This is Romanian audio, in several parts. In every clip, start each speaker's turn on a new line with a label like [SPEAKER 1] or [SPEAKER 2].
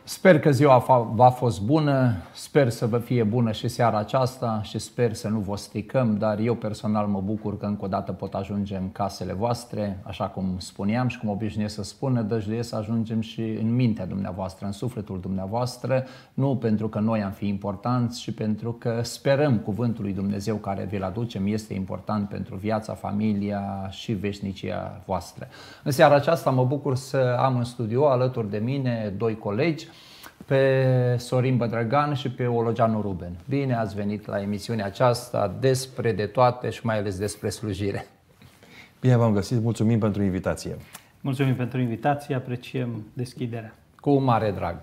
[SPEAKER 1] Sper că ziua v-a fost bună, sper să vă fie bună și seara aceasta și sper să nu vă stricăm, dar eu personal mă bucur că încă o dată pot ajunge în casele voastre, așa cum spuneam și cum obișnuiesc să spun, dăjduiesc să ajungem și în mintea dumneavoastră, în sufletul dumneavoastră, nu pentru că noi am fi importanți, ci pentru că sperăm cuvântul lui Dumnezeu care vi-l aducem este important pentru viața, familia și veșnicia voastră. În seara aceasta mă bucur să am în studio alături de mine doi colegi, pe Sorin Bădrăgan și pe Ologeanu Ruben. Bine ați venit la emisiunea aceasta despre de toate și mai ales despre slujire.
[SPEAKER 2] Bine v-am găsit, mulțumim pentru invitație.
[SPEAKER 3] Mulțumim pentru invitație, apreciem deschiderea.
[SPEAKER 1] Cu mare drag.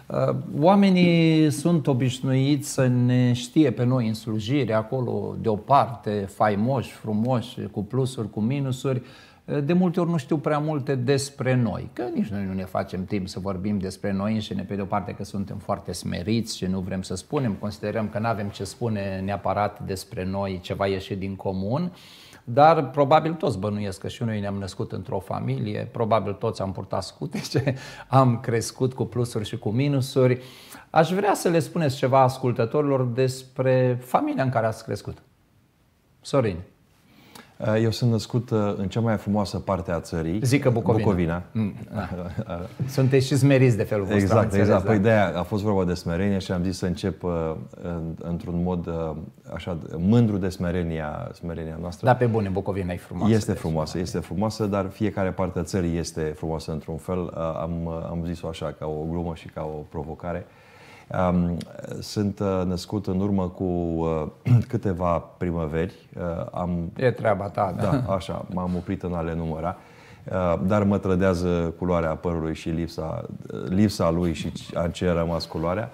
[SPEAKER 1] Oamenii sunt obișnuiți să ne știe pe noi în slujire, acolo deoparte, faimoși, frumoși, cu plusuri, cu minusuri. De multe ori nu știu prea multe despre noi, că nici noi nu ne facem timp să vorbim despre noi înșine, pe de o parte că suntem foarte smeriți și nu vrem să spunem, considerăm că nu avem ce spune neapărat despre noi, ceva ieșit din comun, dar probabil toți bănuiesc că și noi ne-am născut într-o familie, probabil toți am purtat scutece, am crescut cu plusuri și cu minusuri. Aș vrea să le spuneți ceva ascultătorilor despre familia în care ați crescut. Sorin.
[SPEAKER 2] Eu sunt născut în cea mai frumoasă parte a țării.
[SPEAKER 1] Zică Bucovina. Sunteți și smeriți de felul vostru.
[SPEAKER 2] Exact. Păi de-aia a fost vorba de smerenie și am zis să încep într-un mod așa mândru de smerenia noastră.
[SPEAKER 1] Da, pe bune, Bucovina e frumoasă.
[SPEAKER 2] Este frumoasă, dar fiecare parte a țării este frumoasă într-un fel. Am zis-o așa ca o glumă și ca o provocare. Sunt născut în urmă cu câteva primăveri.
[SPEAKER 1] E treaba ta, da.
[SPEAKER 2] Da, așa, m-am oprit în a le număra. Dar mă trădează culoarea părului și lipsa lui și ce a rămas culoarea.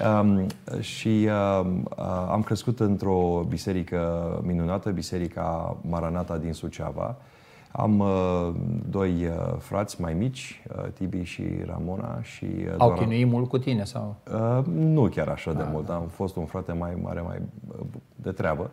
[SPEAKER 2] Și am crescut într-o biserică minunată, Biserica Maranata din Suceava. Am doi frați mai mici, Tibi și Ramona. Și
[SPEAKER 1] au chinuit mult cu tine? Sau?
[SPEAKER 2] Nu chiar așa de mult. Am fost un frate mai mare, mai de treabă.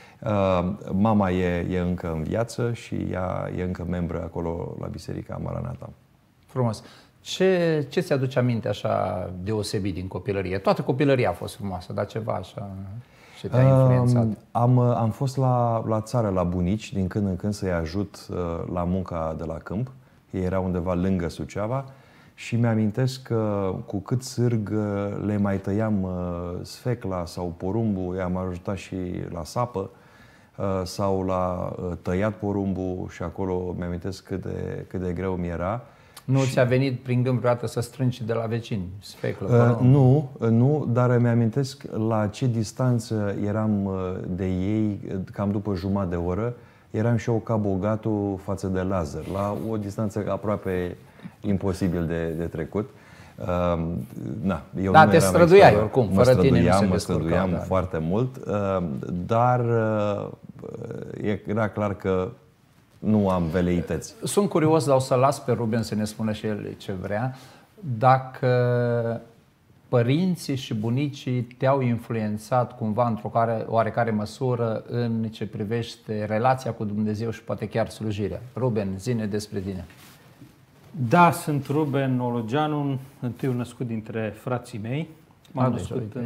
[SPEAKER 2] Mama e încă în viață și ea e încă membră acolo la Biserica Maranata.
[SPEAKER 1] Frumos. Ce ți-aduce aminte așa deosebit din copilărie? Toată copilăria a fost frumoasă, dar ceva așa ce te-a influențat?
[SPEAKER 2] Am fost la țară, la bunici, din când în când să-i ajut la munca de la câmp. Ei erau undeva lângă Suceava și mi-amintesc că cu cât sârg le mai tăiam sfecla sau porumbul, i-am ajutat și la sapă sau la tăiat porumbul și acolo mi-amintesc cât de greu mi era.
[SPEAKER 1] Nu ți-a venit prin gând vreodată să strângi de la vecini sfeclă?
[SPEAKER 2] Nu, dar mi-amintesc la ce distanță eram de ei, cam după jumătate de oră, eram și eu ca bogatul față de Lazar, la o distanță aproape imposibil de trecut.
[SPEAKER 1] Da, te străduiai oricum, fără tine nu se
[SPEAKER 2] mă străduiam foarte mult, dar era clar că nu am veleități.
[SPEAKER 1] Sunt curios, dar o să las pe Ruben să ne spună și el ce vrea. Dacă părinții și bunicii te-au influențat cumva într-o oarecare măsură în ce privește relația cu Dumnezeu și poate chiar slujirea. Ruben, zi-ne despre tine.
[SPEAKER 3] Da, sunt Ruben Ologeanu, întâiul născut dintre frații mei. M-am născut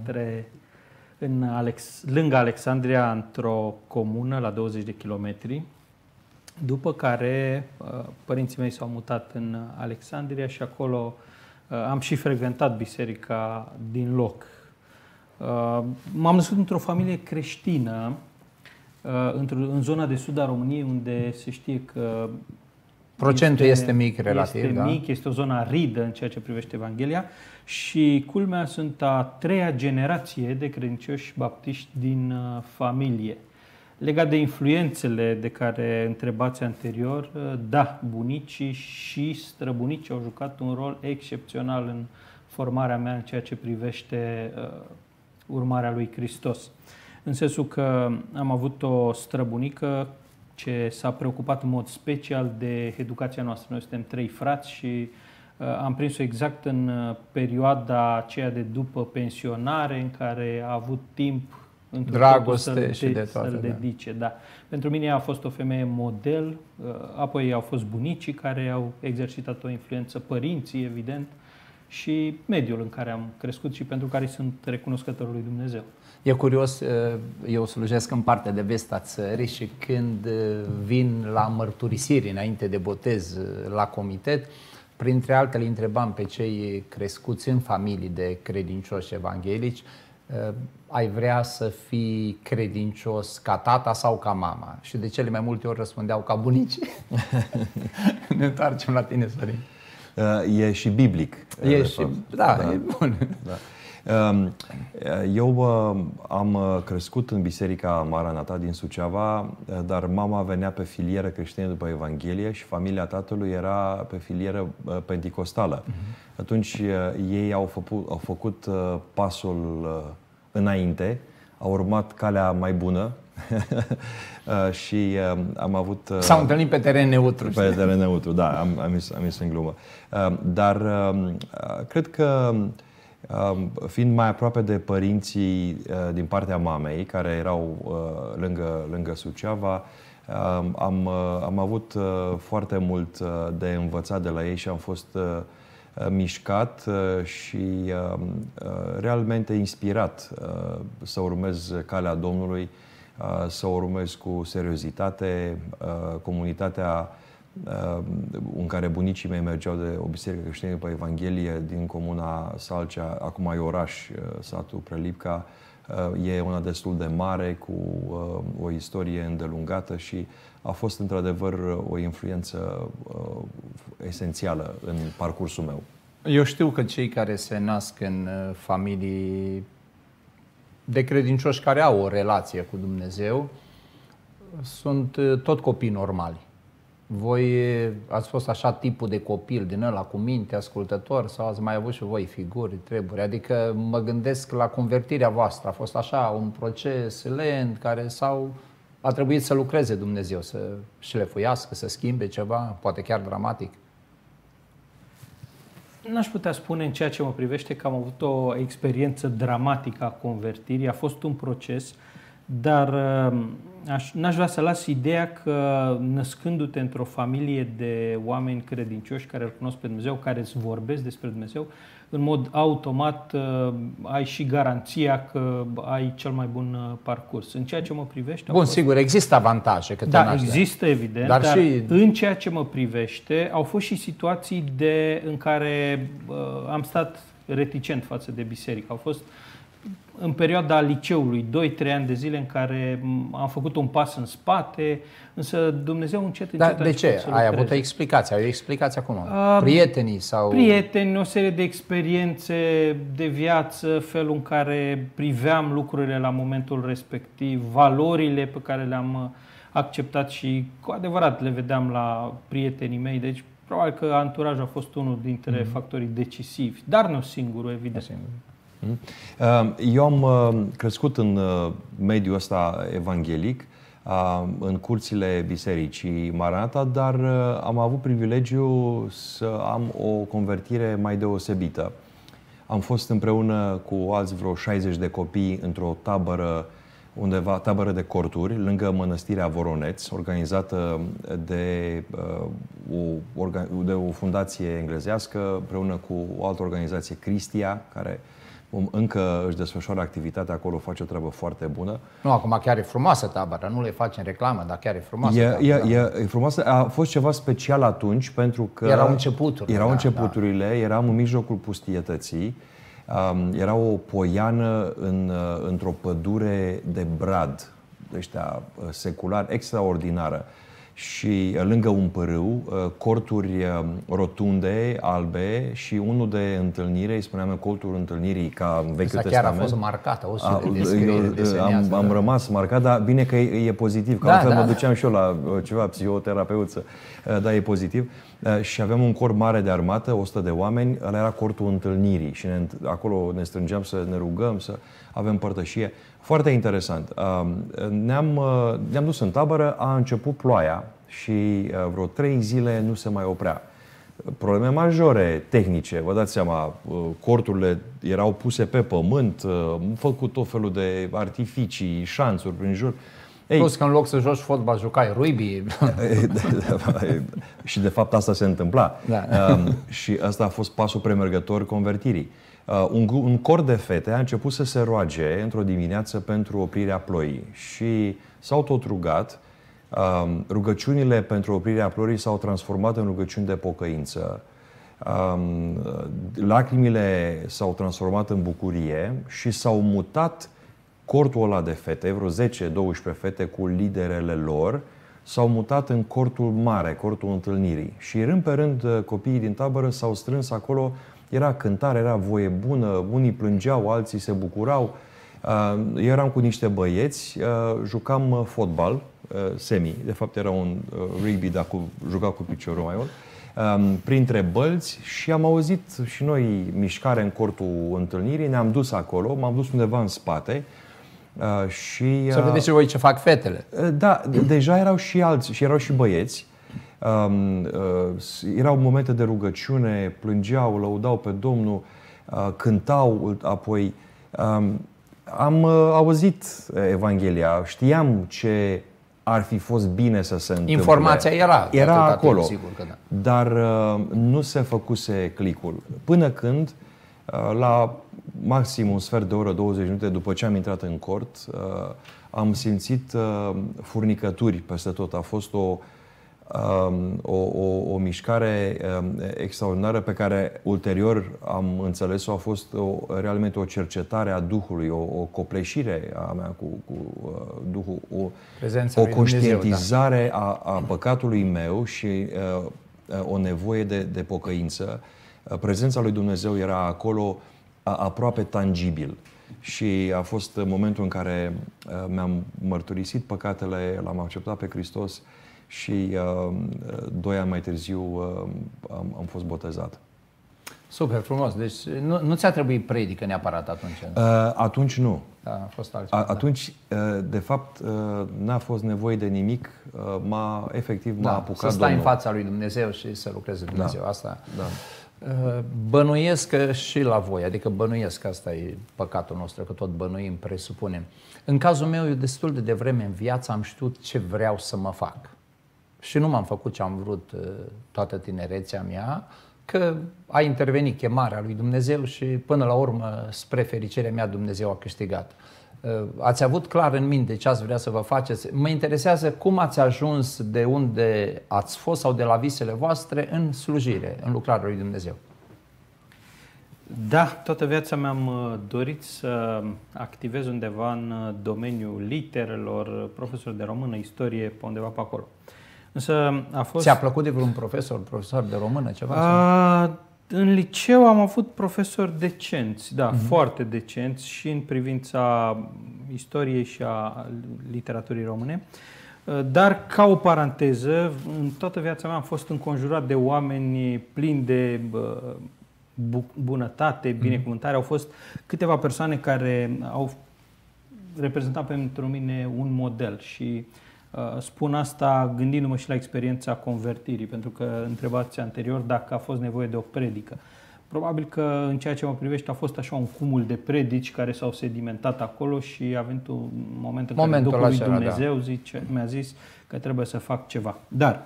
[SPEAKER 3] lângă Alexandria, într-o comună la 20 de kilometri. După care părinții mei s-au mutat în Alexandria și acolo am și frecventat biserica din loc. M-am născut într-o familie creștină, în zona de sud a României, unde se știe că
[SPEAKER 1] procentul este mic relativ.
[SPEAKER 3] Este mic, este o zonă aridă în ceea ce privește Evanghelia și culmea, sunt a treia generație de credincioși baptiști din familie. Legat de influențele de care întrebați anterior, da, bunicii și străbunicii au jucat un rol excepțional în formarea mea în ceea ce privește urmarea lui Hristos. În sensul că am avut o străbunică ce s-a preocupat în mod special de educația noastră. Noi suntem 3 frați și am prins-o exact în perioada aceea de după pensionare, în care a avut timp
[SPEAKER 1] dragoste și de toate,
[SPEAKER 3] să-l dedice. Da. Pentru mine a fost o femeie model, apoi au fost bunicii care au exercitat o influență, părinții, evident, și mediul în care am crescut și pentru care sunt recunoscător lui Dumnezeu.
[SPEAKER 1] E curios, eu slujesc în partea de vest a țării și când vin la mărturisiri înainte de botez la comitet, printre altele întrebam pe cei crescuți în familii de credincioși evanghelici, ai vrea să fii credincios ca tata sau ca mama? Și de cele mai multe ori răspundeau ca bunici. Ne întoarcem la tine, Sorin.
[SPEAKER 2] E și biblic.
[SPEAKER 1] Da, e bun. Da.
[SPEAKER 2] Eu am crescut în Biserica Maranata din Suceava, dar mama venea pe filieră creștină după Evanghelie și familia tatălui era pe filieră penticostală. Atunci ei au făcut pasul înainte, au urmat calea mai bună și am avut...
[SPEAKER 1] S-au întâlnit pe teren neutru.
[SPEAKER 2] Pe teren neutru, da, am zis în glumă. Dar cred că fiind mai aproape de părinții din partea mamei, care erau lângă Suceava, am avut foarte mult de învățat de la ei și am fost mișcat și realmente inspirat să urmez calea Domnului, să urmez cu seriozitate comunitatea în care bunicii mei mergeau de o biserică creștină după Evanghelie din comuna Salcea, acum e oraș, satul Prelipca, e una destul de mare, cu o istorie îndelungată și a fost într-adevăr o influență esențială în parcursul meu.
[SPEAKER 1] Eu știu că cei care se nasc în familii de credincioși care au o relație cu Dumnezeu sunt tot copii normali. Voi ați fost așa tipul de copil din ăla cu minte, ascultător, sau ați mai avut și voi figuri, treburi? Adică mă gândesc la convertirea voastră. A fost așa un proces lent care a trebuit să lucreze Dumnezeu, să șlefuiască, să schimbe ceva, poate chiar dramatic.
[SPEAKER 3] N-aș putea spune în ceea ce mă privește că am avut o experiență dramatică a convertirii. A fost un proces, dar n-aș vrea să las ideea că născându-te într-o familie de oameni credincioși care îl cunosc pe Dumnezeu, care îți vorbesc despre Dumnezeu, în mod automat ai și garanția că ai cel mai bun parcurs. În ceea ce mă privește...
[SPEAKER 1] Bun, sigur, există avantaje. Că
[SPEAKER 3] da, există, evident, dar
[SPEAKER 1] și...
[SPEAKER 3] în ceea ce mă privește au fost și situații în care am stat reticent față de biserică. Au fost în perioada liceului, 2-3 ani de zile în care am făcut un pas în spate, însă Dumnezeu încet
[SPEAKER 1] Dar de ce? Ai avut o explicație? Ai o explicație acum? Prietenii sau...
[SPEAKER 3] Prieteni, o serie de experiențe de viață, felul în care priveam lucrurile la momentul respectiv, valorile pe care le-am acceptat și cu adevărat le vedeam la prietenii mei. Deci probabil că anturajul a fost unul dintre factorii decisivi, dar nu singurul, evident.
[SPEAKER 2] Eu am crescut în mediul ăsta evanghelic, în curțile bisericii Maranata, dar am avut privilegiul să am o convertire mai deosebită. Am fost împreună cu alți vreo 60 de copii într-o tabără de corturi, lângă Mănăstirea Voroneț, organizată de o fundație englezească, împreună cu o altă organizație, Cristia, care încă își desfășoară activitatea acolo, face o treabă foarte bună.
[SPEAKER 1] Nu, acum chiar e frumoasă tabăra, nu le facem reclamă, dar chiar e frumoasă.
[SPEAKER 2] E frumoasă. A fost ceva special atunci pentru că
[SPEAKER 1] erau începuturile.
[SPEAKER 2] Eram în mijlocul pustietății. Era o poiană într-o pădure de brad, ăștia secular, extraordinară. Și lângă un pârâu, corturi rotunde, albe și unul de întâlnire, îi spuneam cortul întâlnirii ca în Vechiul Testament.
[SPEAKER 1] Chiar a fost marcată, o sută de scrieri.
[SPEAKER 2] Am rămas marcat, dar bine că e pozitiv, că altfel mă duceam și eu la ceva psihoterapeut, dar e pozitiv. Și aveam un cor mare de armată, 100 de oameni, ăla era cortul întâlnirii și acolo ne strângeam să ne rugăm, să avem părtășie. Foarte interesant. Ne-am dus în tabără, a început ploaia și vreo 3 zile nu se mai oprea. Probleme majore, tehnice, vă dați seama, corturile erau puse pe pământ, am făcut tot felul de artificii, șanțuri prin jur.
[SPEAKER 1] Plus că în loc să joci fotbal, jucai rugby.
[SPEAKER 2] Și de fapt asta se întâmpla.
[SPEAKER 1] Da.
[SPEAKER 2] Și asta a fost pasul premergător convertirii. Un cor de fete a început să se roage într-o dimineață pentru oprirea ploii și s-au tot rugat. Rugăciunile pentru oprirea ploii s-au transformat în rugăciuni de pocăință. Lacrimile s-au transformat în bucurie și s-au mutat cortul ăla de fete, vreo 10-12 fete cu liderele lor, s-au mutat în cortul mare, cortul întâlnirii. Și rând pe rând copiii din tabără s-au strâns acolo, era cântare, era voie bună, unii plângeau, alții se bucurau. Eu eram cu niște băieți, jucam fotbal, semi, de fapt era un rugby, dar juca cu piciorul mai mult, printre bălți și am auzit și noi mișcare în cortul întâlnirii, ne-am dus acolo, m-am dus undeva în spate și...
[SPEAKER 1] Să vedeți și voi ce fac fetele.
[SPEAKER 2] Da, deja erau și alții și erau și băieți. Erau momente de rugăciune, plângeau, lăudau pe Domnul, cântau, apoi am auzit Evanghelia, știam ce ar fi fost bine să se întâmple.
[SPEAKER 1] Informația era
[SPEAKER 2] acolo,
[SPEAKER 1] sigur că da.
[SPEAKER 2] Dar nu se făcuse clicul. Până când, la maxim un sfert de oră, 20 minute după ce am intrat în cort, am simțit furnicături peste tot. A fost o mișcare extraordinară pe care ulterior am înțeles-o. A fost realmente o cercetare a Duhului, o copleșire a mea cu Duhul, o conștientizare Dumnezeu, da, a păcatului meu și o nevoie de pocăință. Prezența lui Dumnezeu era acolo aproape tangibil. Și a fost momentul în care mi-am mărturisit păcatele, l-am acceptat pe Hristos și 2 ani mai târziu am fost botezat.
[SPEAKER 1] Super frumos. Deci nu ți-a trebuit predică neapărat atunci?
[SPEAKER 2] Atunci nu.
[SPEAKER 1] Da, a fost altceva.
[SPEAKER 2] Atunci, de fapt, n-a fost nevoie de nimic. Efectiv m-a apucat
[SPEAKER 1] să stai
[SPEAKER 2] Domnul
[SPEAKER 1] în fața lui Dumnezeu și să lucrezi Dumnezeu.
[SPEAKER 2] Da.
[SPEAKER 1] Asta.
[SPEAKER 2] Da.
[SPEAKER 1] Bănuiesc că și la voi, adică bănuiesc că asta e păcatul nostru, că tot bănuim, presupunem. În cazul meu, eu destul de devreme în viață am știut ce vreau să mă fac. Și nu m-am făcut ce am vrut toată tinerețea mea, că a intervenit chemarea lui Dumnezeu și până la urmă, spre fericirea mea, Dumnezeu a câștigat. Ați avut clar în minte ce ați vrea să vă faceți. Mă interesează cum ați ajuns de unde ați fost sau de la visele voastre în slujire, în lucrarea lui Dumnezeu.
[SPEAKER 3] Da, toată viața mi-am dorit să activez undeva în domeniul literelor, profesor de română, istorie, pe undeva pe acolo. Însă a fost...
[SPEAKER 1] Ți-a plăcut de vreun profesor de română, ceva?
[SPEAKER 3] În liceu am avut profesori decenți, da, foarte decenți și în privința istoriei și a literaturii române. Dar, ca o paranteză, în toată viața mea am fost înconjurat de oameni plini de bunătate, binecuvântare. Au fost câteva persoane care au reprezentat pentru mine un model și spun asta gândindu-mă și la experiența convertirii, pentru că întrebați anterior dacă a fost nevoie de o predică. Probabil că în ceea ce mă privește a fost așa un cumul de predici care s-au sedimentat acolo și a venit un moment în care Duhul lui Dumnezeu mi-a zis că trebuie să fac ceva. Dar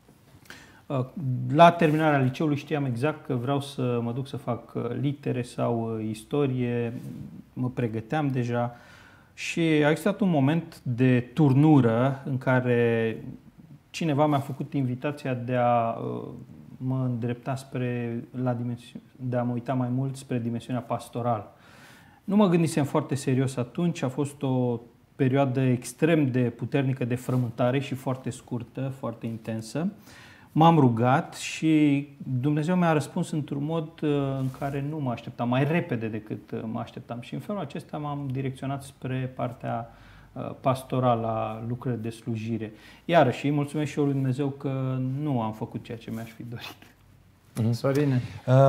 [SPEAKER 3] la terminarea liceului știam exact că vreau să mă duc să fac litere sau istorie, mă pregăteam deja. Și a existat un moment de turnură în care cineva mi-a făcut invitația de a mă îndrepta de a mă uita mai mult spre dimensiunea pastorală. Nu mă gândisem foarte serios atunci, a fost o perioadă extrem de puternică de frământare și foarte scurtă, foarte intensă. M-am rugat și Dumnezeu mi-a răspuns într-un mod în care nu mă așteptam, mai repede decât mă așteptam. Și în felul acesta m-am direcționat spre partea pastorală a lucrării de slujire. Iarăși, îi mulțumesc și eu lui Dumnezeu că nu am făcut ceea ce mi-aș fi dorit.
[SPEAKER 1] Sorine?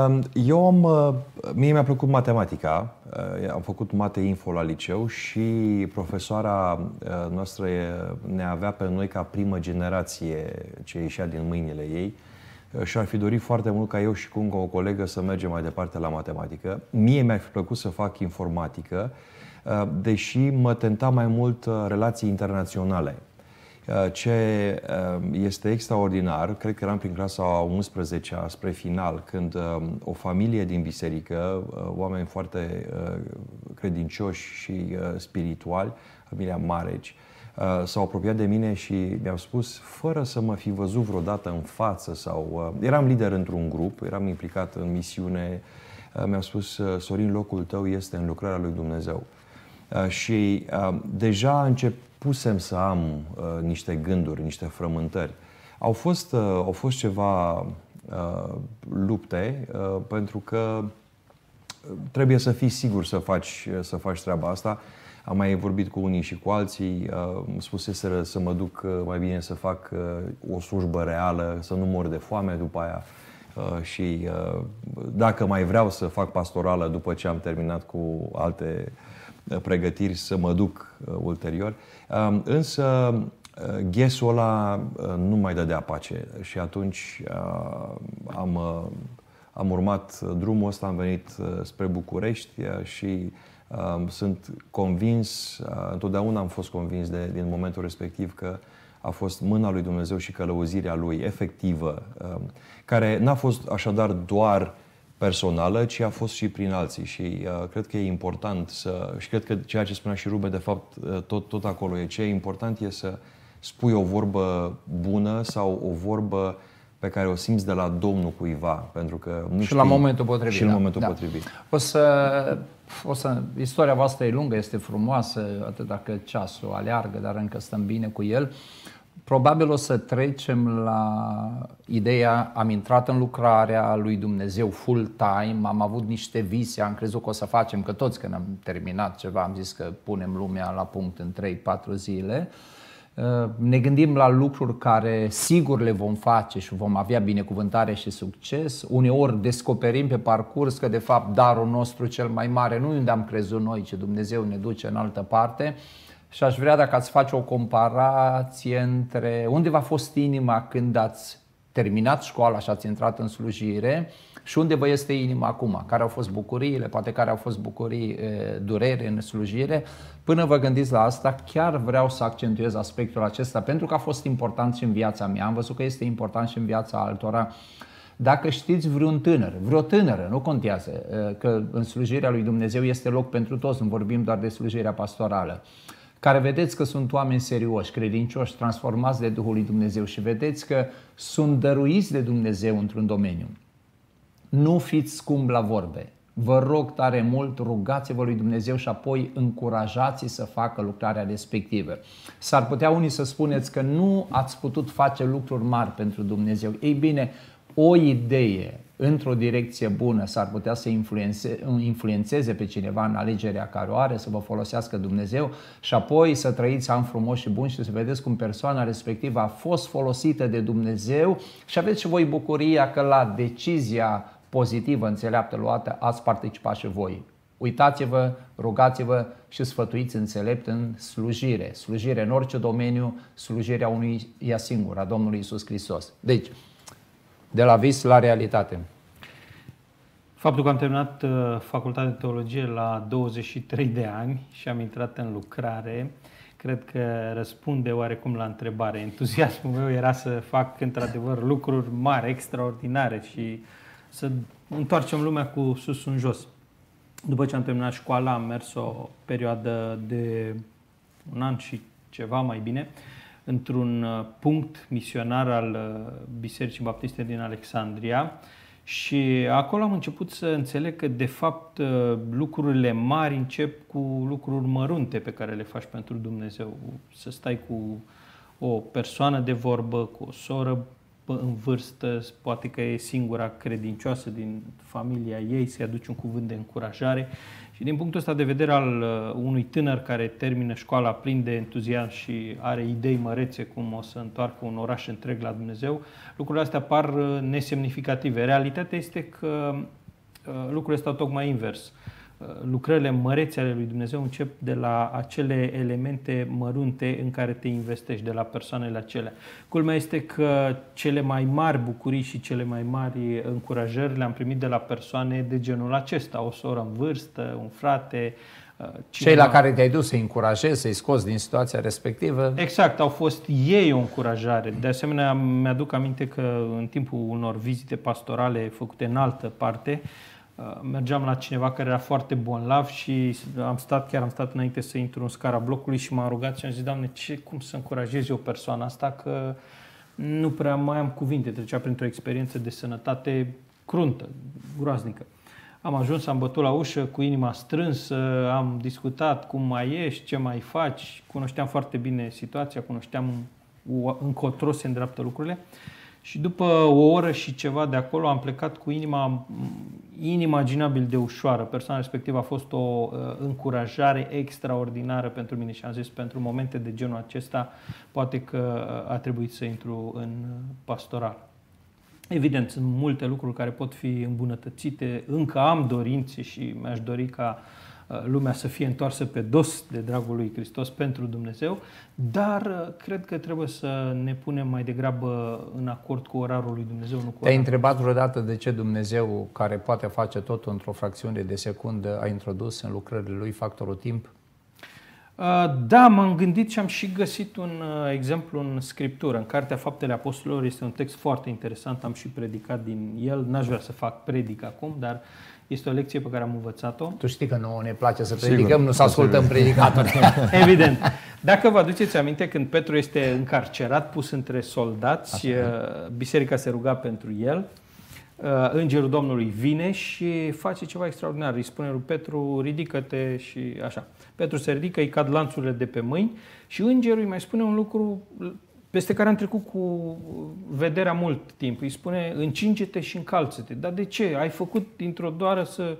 [SPEAKER 2] Mie mi-a plăcut matematica, am făcut mate info la liceu și profesoara noastră ne avea pe noi ca primă generație ce ieșea din mâinile ei și ar fi dorit foarte mult ca eu și cu încă o colegă să mergem mai departe la matematică. Mie mi-ar fi plăcut să fac informatică, deși mă tenta mai mult relații internaționale. Ce este extraordinar, cred că eram prin clasa 11-a spre final, când o familie din biserică, oameni foarte credincioși și spirituali, familia Mareci, s-au apropiat de mine și mi-au spus, fără să mă fi văzut vreodată în față sau... Eram lider într-un grup, eram implicat în misiune, mi-au spus, Sorin, locul tău este în lucrarea lui Dumnezeu. Și deja începusem să am niște gânduri, niște frământări. Au fost ceva lupte, pentru că trebuie să fii sigur să faci treaba asta. Am mai vorbit cu unii și cu alții, îmi spuseseră să mă duc mai bine să fac o slujbă reală, să nu mor de foame după aia și dacă mai vreau să fac pastorală după ce am terminat cu alte pregătiri, să mă duc ulterior. Însă ghesul ăla nu mai dădea pace și atunci am urmat drumul ăsta, am venit spre București și sunt convins, întotdeauna am fost convins din momentul respectiv că a fost mâna lui Dumnezeu și călăuzirea lui efectivă, care n-a fost așadar doar personală, ci a fost și prin alții și cred că e important și cred că ceea ce spunea și Ruben, de fapt, tot acolo e. Ce e important e să spui o vorbă bună sau o vorbă pe care o simți de la Domnul cuiva, pentru că nu știi,
[SPEAKER 1] la momentul potrivit.
[SPEAKER 2] Și în momentul potrivit.
[SPEAKER 1] Istoria voastră e lungă, este frumoasă, atât dacă ceasul aleargă, dar încă stăm bine cu el. Probabil o să trecem la ideea, am intrat în lucrarea lui Dumnezeu full-time, am avut niște vise, am crezut că o să facem, că toți când am terminat ceva am zis că punem lumea la punct în 3-4 zile. Ne gândim la lucruri care sigur le vom face și vom avea binecuvântare și succes. Uneori descoperim pe parcurs că de fapt darul nostru cel mai mare nu e unde am crezut noi, ci Dumnezeu ne duce în altă parte. Și aș vrea dacă ați face o comparație între unde v-a fost inima când ați terminat școala și ați intrat în slujire și unde vă este inima acum, care au fost bucuriile, poate care au fost bucurii, durere în slujire. Până vă gândiți la asta, chiar vreau să accentuez aspectul acesta pentru că a fost important și în viața mea, am văzut că este important și în viața altora. Dacă știți vreun tânăr, vreo tânără, nu contează, că în slujirea lui Dumnezeu este loc pentru toți, nu vorbim doar de slujirea pastorală, care vedeți că sunt oameni serioși, credincioși, transformați de Duhul lui Dumnezeu și vedeți că sunt dăruiți de Dumnezeu într-un domeniu. Nu fiți scump la vorbe. Vă rog tare mult, rugați-vă lui Dumnezeu și apoi încurajați-i să facă lucrarea respectivă. S-ar putea unii să spuneți că nu ați putut face lucruri mari pentru Dumnezeu. Ei bine, o idee într-o direcție bună s-ar putea să influențeze pe cineva în alegerea care o are, să vă folosească Dumnezeu și apoi să trăiți ani frumoși și buni și să vedeți cum persoana respectivă a fost folosită de Dumnezeu și aveți și voi bucuria că la decizia pozitivă, înțeleaptă luată, ați participat și voi. Uitați-vă, rugați-vă și sfătuiți înțelept în slujire. Slujire în orice domeniu, slujirea unuia singur, a Domnului Iisus Hristos. Deci, de la vis la realitate.
[SPEAKER 3] Faptul că am terminat facultatea de teologie la 23 de ani și am intrat în lucrare, cred că răspunde oarecum la întrebare. Entuziasmul meu era să fac într-adevăr lucruri mari, extraordinare și să întoarcem lumea cu sus în jos. După ce am terminat școala, am mers o perioadă de un an și ceva mai bine într-un punct misionar al Bisericii Baptiste din Alexandria și acolo am început să înțeleg că de fapt lucrurile mari încep cu lucruri mărunte pe care le faci pentru Dumnezeu. Să stai cu o persoană de vorbă, cu o soră în vârstă, poate că e singura credincioasă din familia ei, să-i aduci un cuvânt de încurajare. Și din punctul ăsta de vedere al unui tânăr care termină școala plin de entuziasm și are idei mărețe cum o să întoarcă un oraș întreg la Dumnezeu, lucrurile astea par nesemnificative. Realitatea este că lucrurile stau tocmai invers. lucrările mărețe ale lui Dumnezeu încep de la acele elemente mărunte în care te investești, de la persoanele acelea. Culmea este că cele mai mari bucurii și cele mai mari încurajări le-am primit de la persoane de genul acesta, o soră în vârstă, un frate,
[SPEAKER 1] cei la care te-ai dus să-i încurajezi, să-i scoți din situația respectivă.
[SPEAKER 3] Exact, au fost ei o încurajare. De asemenea, mi-aduc aminte că în timpul unor vizite pastorale făcute în altă parte, mergeam la cineva care era foarte bolnav și am stat înainte să intru în scara blocului și m-am rugat și am zis: Doamne, cum să încurajez eu persoana asta, că nu prea mai am cuvinte, trecea printr-o experiență de sănătate cruntă, groaznică. Am ajuns, am bătut la ușă cu inima strânsă, am discutat cum mai ești, ce mai faci, cunoșteam foarte bine situația, cunoșteam încotro se îndreaptă lucrurile. Și după o oră și ceva de acolo am plecat cu inima inimaginabil de ușoară. Persoana respectivă a fost o încurajare extraordinară pentru mine și am zis: pentru momente de genul acesta poate că a trebuit să intru în pastoral. Evident, sunt multe lucruri care pot fi îmbunătățite, încă am dorințe și mi-aș dori ca lumea să fie întoarsă pe dos de dragul lui Hristos pentru Dumnezeu, dar cred că trebuie să ne punem mai degrabă în acord cu orarul lui Dumnezeu. Nu cu
[SPEAKER 1] Te-ai întrebat vreodată de ce Dumnezeu, care poate face totul într-o fracțiune de secundă, a introdus în lucrările lui factorul timp?
[SPEAKER 3] Da, m-am gândit și am și găsit un exemplu în Scriptură. În Cartea Faptele Apostolilor este un text foarte interesant, am și predicat din el. N-aș vrea să fac predic acum, dar este o lecție pe care am învățat-o.
[SPEAKER 1] Tu știi că nouă ne place să predicăm, nu să ascultăm predicatori.
[SPEAKER 3] Evident. Dacă vă aduceți aminte, când Petru este încarcerat, pus între soldați, biserica se ruga pentru el, Îngerul Domnului vine și face ceva extraordinar. Îi spune lui Petru: ridică-te și așa. Petru se ridică, îi cad lanțurile de pe mâini și îngerul îi mai spune un lucru peste care am trecut cu vederea mult timp. Îi spune: încinge-te și încalță-te. Dar de ce? Ai făcut dintr-o doară să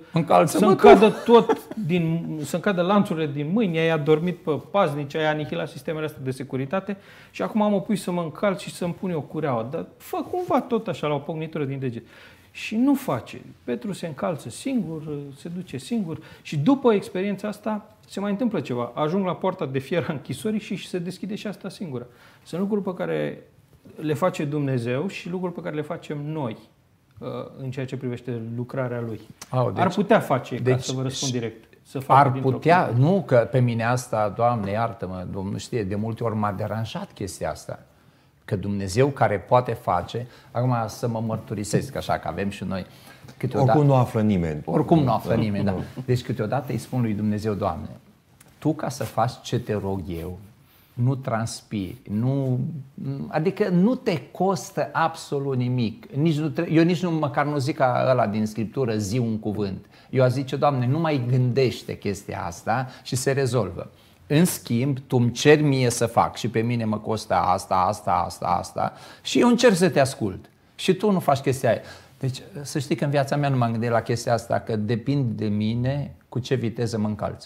[SPEAKER 3] încadă lanțurile din mâini, ai adormit pe paznici, ai anihilat sistemele astea de securitate și acum mă pui să mă încalț și să-mi pun eu cureaua. Dar fă cumva tot așa la o pocnitură din deget. Și nu face. Petru se încalță singur, se duce singur și după experiența asta se mai întâmplă ceva. Ajung la poarta de fier a închisorii și se deschide și asta singură. Sunt lucruri pe care le face Dumnezeu și lucruri pe care le facem noi în ceea ce privește lucrarea Lui. Ar putea face, ca să vă răspund direct.
[SPEAKER 1] Ar putea, nu că pe mine asta, Doamne iartă-mă, Domnul știe, de multe ori m-a deranjat chestia asta. Că Dumnezeu care poate face, acum să mă mărturisesc așa, că avem și noi câteodată.
[SPEAKER 2] Oricum nu află nimeni.
[SPEAKER 1] Oricum nu află nimeni, da. Deci câteodată îi spun lui Dumnezeu: Doamne, Tu ca să faci ce te rog eu, nu transpiri, adică nu te costă absolut nimic. Eu nici măcar nu zic ca ăla din Scriptură: zi un cuvânt. Eu aș zice: Doamne, nu mai gândește chestia asta și se rezolvă. În schimb, tu îmi ceri mie să fac și pe mine mă costă asta și eu încerc să te ascult și tu nu faci chestia aia. Deci să știi că în viața mea nu m-am gândit la chestia asta, că depinde de mine cu ce viteză mă încalți.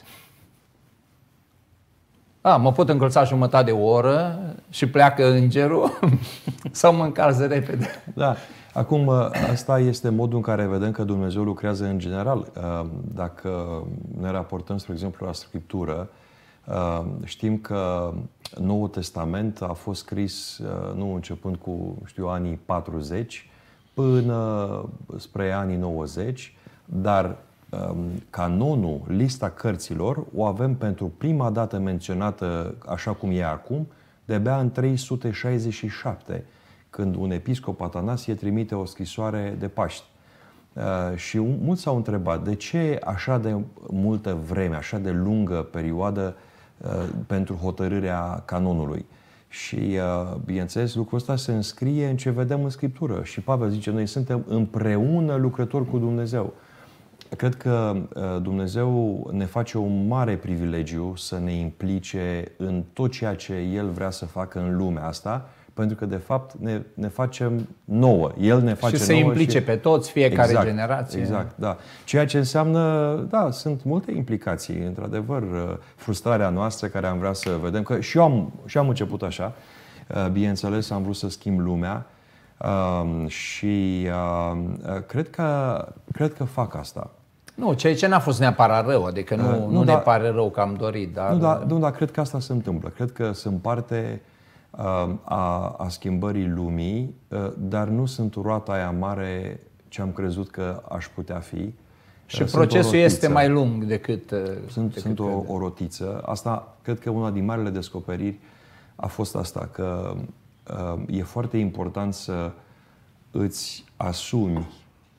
[SPEAKER 1] Mă pot încălța jumătate de oră și pleacă îngerul sau mă încalză repede.
[SPEAKER 2] Da. Acum, asta este modul în care vedem că Dumnezeu lucrează în general. Dacă ne raportăm, spre exemplu, la Scriptură, știm că Noul Testament a fost scris nu începând cu, anii 40 până spre anii 90, dar canonul, lista cărților, o avem pentru prima dată menționată așa cum e acum, de-abia în 367, când un episcop Atanasie trimite o scrisoare de Paști. Și mulți s-au întrebat de ce așa de multă vreme, așa de lungă perioadă pentru hotărârea canonului. Și, bineînțeles, lucrul ăsta se înscrie în ce vedem în Scriptură. Și Pavel zice: noi suntem împreună lucrători cu Dumnezeu. Cred că Dumnezeu ne face un mare privilegiu să ne implice în tot ceea ce El vrea să facă în lumea asta, pentru că, de fapt, ne facem nouă. El ne face
[SPEAKER 1] și să implice pe toți, fiecare generație.
[SPEAKER 2] Exact, da. Ceea ce înseamnă, da, sunt multe implicații. Într-adevăr, frustrarea noastră care am vrea să vedem, că și eu am început așa, bineînțeles, am vrut să schimb lumea și cred că fac asta.
[SPEAKER 1] Nu, ceea ce n-a fost neapărat rău, adică nu ne pare rău că am dorit, dar...
[SPEAKER 2] Dar cred că asta se întâmplă. Cred că sunt parte a schimbării lumii, dar nu sunt roata aia mare ce am crezut că aș putea fi.
[SPEAKER 1] Și procesul este mai lung decât...
[SPEAKER 2] Sunt o rotiță. Asta, cred că una din marile descoperiri a fost asta, că e foarte important să îți asumi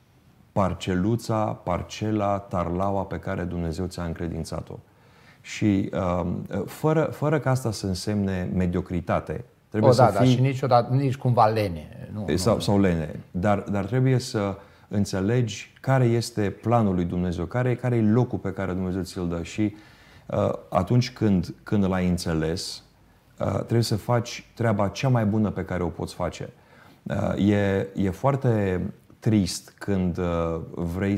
[SPEAKER 2] parcela, tarlaua pe care Dumnezeu ți-a încredințat-o. Și fără ca asta să însemne mediocritate. Trebuie să fii...
[SPEAKER 1] și niciodată, nici cumva lene.
[SPEAKER 2] Sau lene. Dar trebuie să înțelegi care este planul lui Dumnezeu, care e locul pe care Dumnezeu ți-l dă. Și atunci când l-ai înțeles, trebuie să faci treaba cea mai bună pe care o poți face. E foarte trist când vrei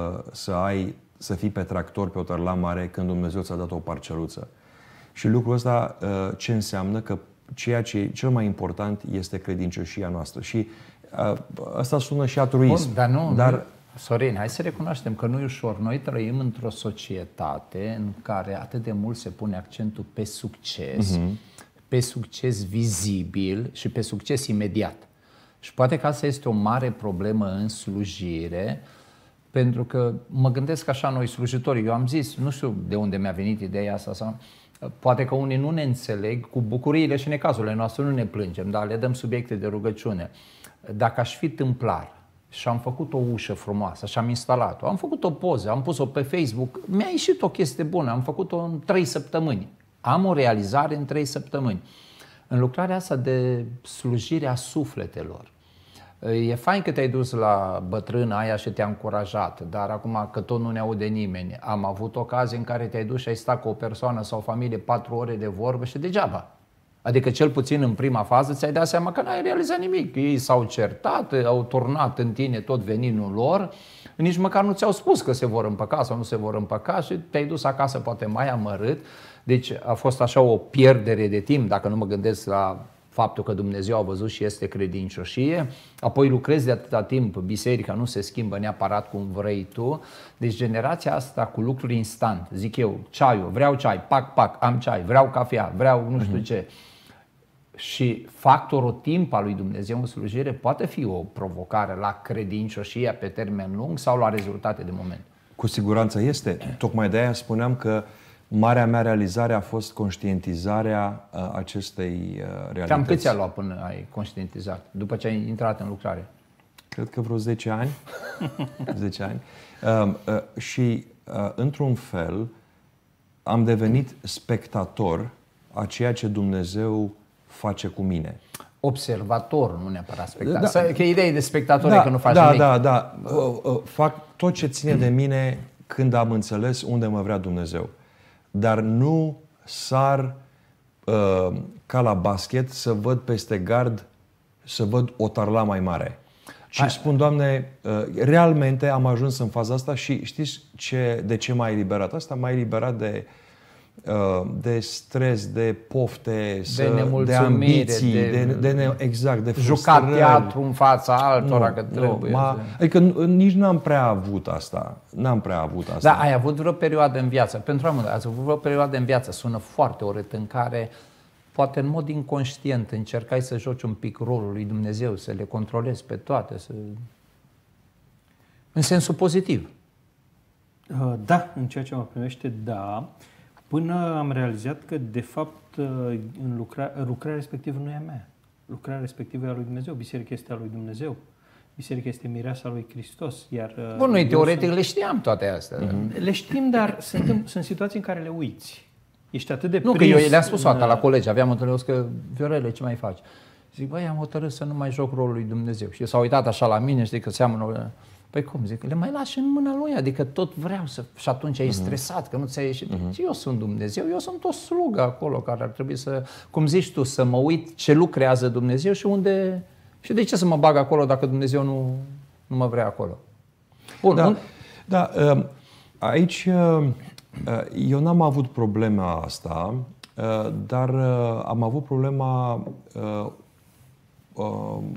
[SPEAKER 2] să fii pe tractor, pe o tărla mare, când Dumnezeu ți-a dat o parceluță. Și lucrul ăsta ce înseamnă? Că ceea ce e cel mai important este credincioșia noastră. Și asta sună și altruism.
[SPEAKER 1] Dar Sorin, hai să recunoaștem că nu e ușor. Noi trăim într-o societate în care atât de mult se pune accentul pe succes, pe succes vizibil și pe succes imediat. Și poate că asta este o mare problemă în slujire, pentru că mă gândesc așa noi slujitori. Eu am zis, nu știu de unde mi-a venit ideea asta, sau poate că unii nu ne înțeleg cu bucuriile și necazurile noastre, nu ne plângem, dar le dăm subiecte de rugăciune. Dacă aș fi tâmplar și am făcut o ușă frumoasă și am instalat-o, am făcut o poză, am pus-o pe Facebook, mi-a ieșit o chestie bună, am făcut-o în 3 săptămâni. Am o realizare în 3 săptămâni. În lucrarea asta de slujire a sufletelor, e fain că te-ai dus la bătrâna aia și te-a încurajat, dar acum că tot nu ne aude nimeni, am avut ocazii în care te-ai dus și ai stat cu o persoană sau o familie 4 ore de vorbă și degeaba. Adică cel puțin în prima fază ți-ai dat seama că n-ai realizat nimic. Ei s-au certat, au turnat în tine tot veninul lor, nici măcar nu ți-au spus că se vor împăca sau nu se vor împăca și te-ai dus acasă poate mai amărât. Deci a fost așa o pierdere de timp, dacă nu mă gândesc la faptul că Dumnezeu a văzut și este credincioșie, apoi lucrezi de atâta timp, biserica nu se schimbă neapărat cum vrei tu, deci generația asta cu lucruri instant, zic eu, ceaiul, vreau ceai, pac, am ceai, vreau cafea, vreau nu știu ce. Și factorul timp al lui Dumnezeu în slujire poate fi o provocare la credincioșia pe termen lung sau la rezultate de moment.
[SPEAKER 2] Cu siguranță este. Tocmai de aia spuneam că marea mea realizare a fost conștientizarea acestei realități.
[SPEAKER 1] Cam cât ți-a luat până ai conștientizat, după ce ai intrat în lucrare?
[SPEAKER 2] Cred că vreo 10 ani. 10 ani. Și, într-un fel, am devenit spectator a ceea ce Dumnezeu face cu mine.
[SPEAKER 1] Observator, nu neapărat spectator. Că ideea de spectator e că nu faci nimic.
[SPEAKER 2] Da. Fac tot ce ține de mine când am înțeles unde mă vrea Dumnezeu. Dar nu sar ca la basket să văd peste gard, să văd o tarla mai mare. Și spun, Doamne, realmente am ajuns în faza asta și știți de ce m-a eliberat asta? M-a eliberat de stres, de pofte, de ambiții, de frustrări.
[SPEAKER 1] Jucat teatru în fața altora că trebuie.
[SPEAKER 2] Adică nici n-am prea avut asta.
[SPEAKER 1] Da, ai avut vreo perioadă în viață, pentru amândoi, ați avut vreo perioadă în viață, sună foarte urât, în care poate în mod inconștient încercai să joci un pic rolul lui Dumnezeu, să le controlezi pe toate, în sensul pozitiv.
[SPEAKER 3] Da, în ceea ce mă privește, da. Până am realizat că, de fapt, lucrarea respectivă nu e a mea. Lucrarea respectivă e a lui Dumnezeu. Biserica este a lui Dumnezeu. Biserica este mireasa lui Hristos.
[SPEAKER 1] Bun, noi teoretic le știam toate astea.
[SPEAKER 3] Le știm, dar sunt situații în care le uiți. Ești atât de
[SPEAKER 1] prins. Nu, că eu le-am spus asta la colegi. Aveam întâlnit că, Viorele, ce mai faci? Zic, băi, am hotărât să nu mai joc rolul lui Dumnezeu. Și s-a uitat așa la mine, știi că seamănă. Păi cum, zic, le mai lași în mâna lui, adică tot vreau să... Și atunci ai stresat, că nu ți-a ieșit. Eu sunt Dumnezeu, eu sunt o slugă acolo care ar trebui să, cum zici tu, să mă uit ce lucrează Dumnezeu și unde... Și de ce să mă bag acolo dacă Dumnezeu nu mă vrea acolo? Bun,
[SPEAKER 2] aici eu n-am avut problema asta, dar am avut problema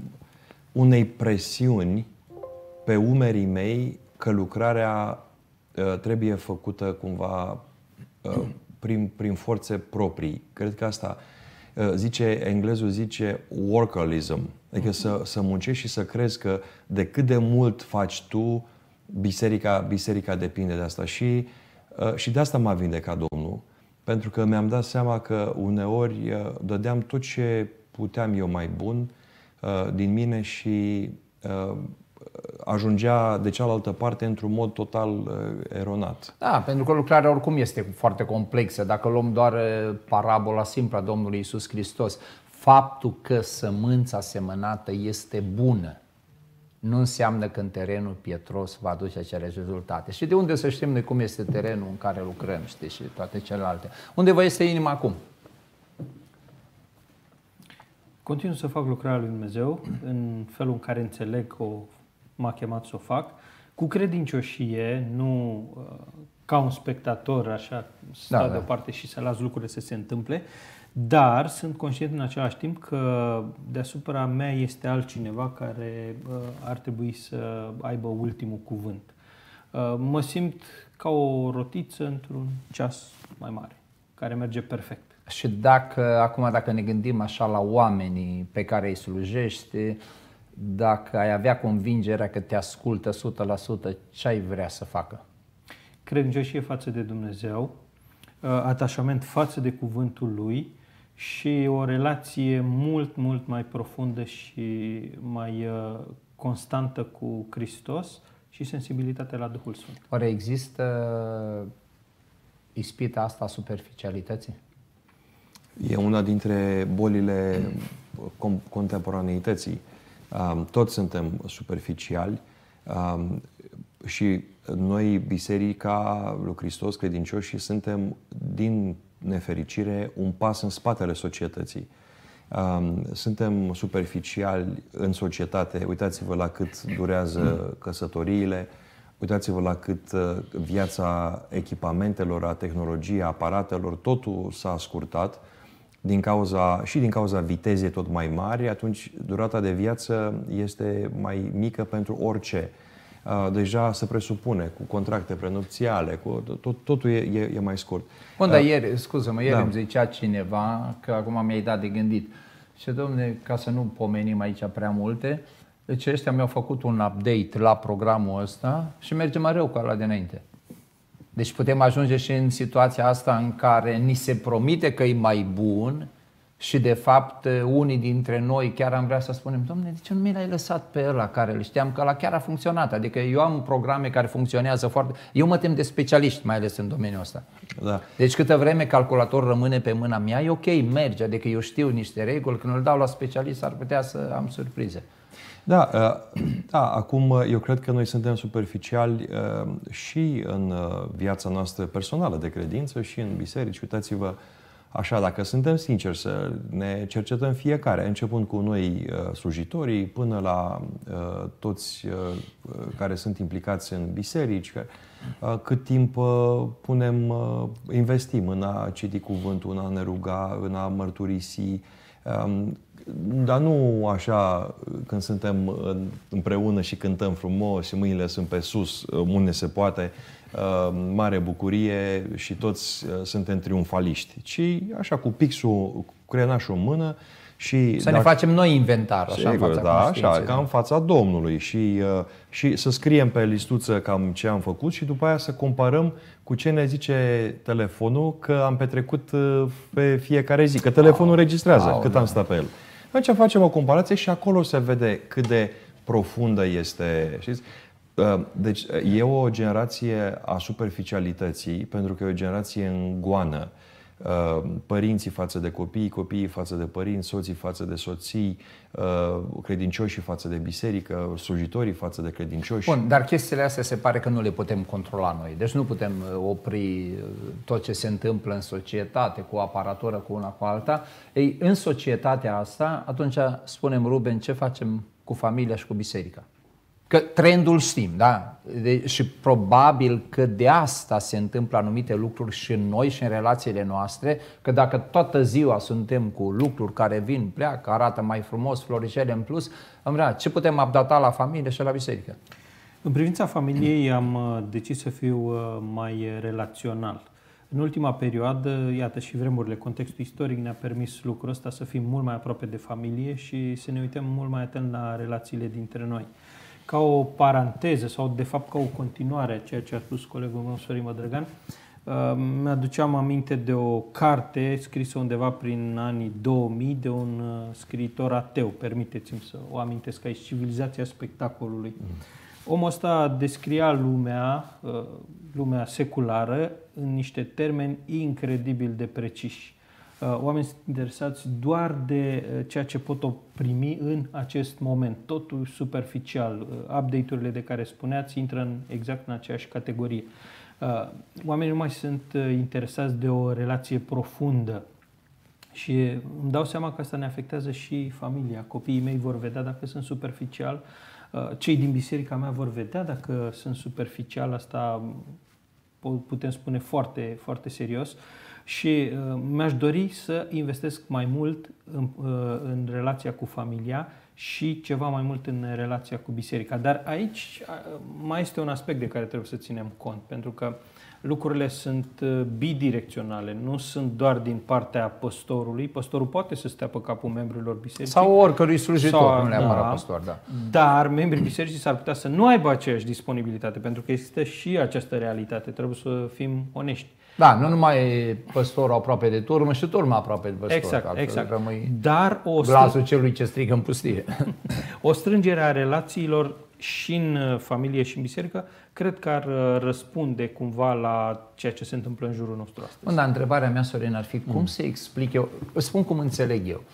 [SPEAKER 2] unei presiuni pe umerii mei că lucrarea trebuie făcută cumva prin forțe proprii. Cred că asta englezul zice workaholism. Adică să muncești și să crezi că de cât de mult faci tu, biserica depinde de asta. Și de asta m-a vindecat Domnul. Pentru că mi-am dat seama că uneori dădeam tot ce puteam eu mai bun din mine și ajungea de cealaltă parte într-un mod total eronat.
[SPEAKER 1] Da, pentru că lucrarea oricum este foarte complexă. Dacă luăm doar parabola simplă a Domnului Iisus Hristos, faptul că sămânța semănată este bună nu înseamnă că în terenul pietros va aduce acele rezultate. Și de unde să știm noi cum este terenul în care lucrăm, știi, și toate celelalte? Unde vă este inima acum?
[SPEAKER 3] Continu să fac lucrarea lui Dumnezeu în felul în care înțeleg că m-a chemat să o fac, cu credincioșie, nu ca un spectator, așa, stau deoparte și să las lucrurile să se întâmple, dar sunt conștient în același timp că deasupra mea este altcineva care ar trebui să aibă ultimul cuvânt. Mă simt ca o rotiță într-un ceas mai mare, care merge perfect.
[SPEAKER 1] Și dacă ne gândim așa la oamenii pe care îi slujești, dacă ai avea convingerea că te ascultă 100%, ce ai vrea să facă?
[SPEAKER 3] Credincioșie față de Dumnezeu, atașament față de cuvântul Lui și o relație mult, mult mai profundă și mai constantă cu Hristos și sensibilitate la Duhul Sfânt.
[SPEAKER 1] Oare există ispita asta a superficialității?
[SPEAKER 2] E una dintre bolile contemporaneității. Toți suntem superficiali și noi, Biserica lui Hristos, credincioși, suntem, din nefericire, un pas în spatele societății. Suntem superficiali în societate. Uitați-vă la cât durează căsătoriile, uitați-vă la cât viața echipamentelor, a tehnologiei, a aparatelor, totul s-a scurtat. Din cauza vitezei tot mai mari, atunci durata de viață este mai mică pentru orice. Deja se presupune cu contracte prenupțiale, totul e mai scurt.
[SPEAKER 1] Bun, dar ieri îmi zicea cineva, că acum mi-ai dat de gândit. Și domne, ca să nu pomenim aici prea multe, deci ăștia mi-au făcut un update la programul ăsta și merge mai rău ca ăla de înainte. Deci putem ajunge și în situația asta în care ni se promite că e mai bun și de fapt unii dintre noi chiar am vrea să spunem: Dom'le, de ce nu mi l-ai lăsat pe ăla care îl știam că ăla chiar a funcționat? Adică eu am programe care funcționează foarte... Eu mă tem de specialiști, mai ales în domeniul ăsta.
[SPEAKER 2] Da.
[SPEAKER 1] Deci câtă vreme calculatorul rămâne pe mâna mea, e ok, merge, adică eu știu niște reguli, când îl dau la specialist ar putea să am surprize.
[SPEAKER 2] Da, acum eu cred că noi suntem superficiali și în viața noastră personală de credință și în biserici. Uitați-vă așa, dacă suntem sinceri să ne cercetăm fiecare, începând cu noi slujitorii până la toți care sunt implicați în biserici, cât timp investim în a citi cuvântul, în a ne ruga, în a mărturisi, dar nu așa când suntem împreună și cântăm frumos și mâinile sunt pe sus, unde se poate, mare bucurie și toți suntem triumfaliști, ci așa cu pixul, cu crenașul în mână și
[SPEAKER 1] ne facem noi inventar, așa,
[SPEAKER 2] sigur,
[SPEAKER 1] în fața
[SPEAKER 2] așa, ca în fața Domnului și să scriem pe listuță cam ce am făcut și după aia să comparăm cu ce ne zice telefonul că am petrecut pe fiecare zi, că telefonul registrează cât am stat pe el. Atunci facem o comparație și acolo se vede cât de profundă este. Știți? Deci e o generație a superficialității, pentru că e o generație în goană. Părinții față de copii, copiii față de părinți, soții față de soții, credincioșii față de biserică, slujitorii față de credincioși.
[SPEAKER 1] Bun, dar chestiile astea se pare că nu le putem controla noi. Deci nu putem opri tot ce se întâmplă în societate, cu aparatură, cu una cu alta. Ei, în societatea asta, atunci spunem, Ruben, ce facem cu familia și cu biserica? Că trendul știm, da? Și probabil că de asta se întâmplă anumite lucruri și în noi și în relațiile noastre, că dacă toată ziua suntem cu lucruri care vin, pleacă, arată mai frumos, floricele în plus, ce putem updata la familie și la biserică?
[SPEAKER 3] În privința familiei am decis să fiu mai relațional. În ultima perioadă, iată și vremurile, contextul istoric ne-a permis lucrul ăsta, să fim mult mai aproape de familie și să ne uităm mult mai atent la relațiile dintre noi. Ca o paranteză sau de fapt ca o continuare a ceea ce a spus colegul meu, Sorin Mădrăgan, mi-aduceam aminte de o carte scrisă undeva prin anii 2000 de un scriitor ateu, permiteți-mi să o amintesc aici, Civilizația spectacolului. Omul ăsta descria lumea seculară în niște termeni incredibil de preciși. Oamenii sunt interesați doar de ceea ce pot primi în acest moment. Totul superficial. Update-urile de care spuneați intră exact în aceeași categorie. Oamenii nu mai sunt interesați de o relație profundă. Și îmi dau seama că asta ne afectează și familia. Copiii mei vor vedea dacă sunt superficial. Cei din biserica mea vor vedea dacă sunt superficial. Asta putem spune foarte, foarte serios. Și mi-aș dori să investesc mai mult în relația cu familia și ceva mai mult în relația cu biserica. Dar aici mai este un aspect de care trebuie să ținem cont, pentru că lucrurile sunt bidirecționale, nu sunt doar din partea păstorului. Păstorul poate să stea pe capul membrilor bisericii.
[SPEAKER 1] Sau oricărui slujitor, nu neapărat păstor, da.
[SPEAKER 3] Dar membrii bisericii s-ar putea să nu aibă aceeași disponibilitate, pentru că există și această realitate. Trebuie să fim onești.
[SPEAKER 1] Da, nu numai păstorul aproape de turmă, și turma aproape de păstor.
[SPEAKER 3] Exact.
[SPEAKER 1] Rămâi
[SPEAKER 3] Dar
[SPEAKER 1] glasul celui ce strigă în pustie.
[SPEAKER 3] O strângere a relațiilor și în familie și în biserică, cred că ar răspunde cumva la ceea ce se întâmplă în jurul nostru astăzi.
[SPEAKER 1] Dar întrebarea mea, Sorin, ar fi cum să explic eu, spun cum înțeleg eu.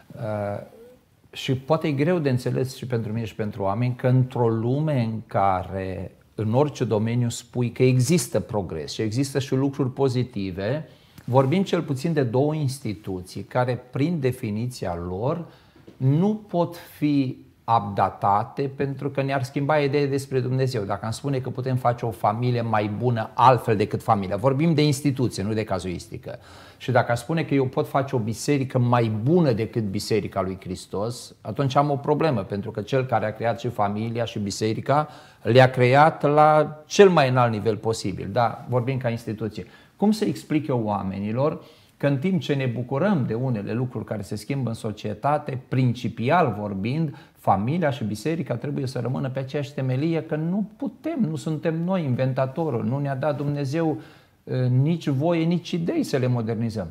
[SPEAKER 1] Și poate e greu de înțeles și pentru mine și pentru oameni că într-o lume în care în orice domeniu spui că există progres și există și lucruri pozitive, vorbim cel puțin de două instituții care, prin definiția lor, nu pot fi updatate pentru că ne-ar schimba ideea despre Dumnezeu. Dacă am spune că putem face o familie mai bună altfel decât familia, vorbim de instituție, nu de cazuistică. Și dacă aș spune că eu pot face o biserică mai bună decât Biserica lui Hristos, atunci am o problemă, pentru că cel care a creat și familia și biserica le-a creat la cel mai înalt nivel posibil. Da, vorbim ca instituție. Cum să explic eu oamenilor că în timp ce ne bucurăm de unele lucruri care se schimbă în societate, principial vorbind, familia și biserica trebuie să rămână pe aceeași temelie, că nu putem, nu suntem noi inventatorul, nu ne-a dat Dumnezeu nici voie, nici idei să le modernizăm.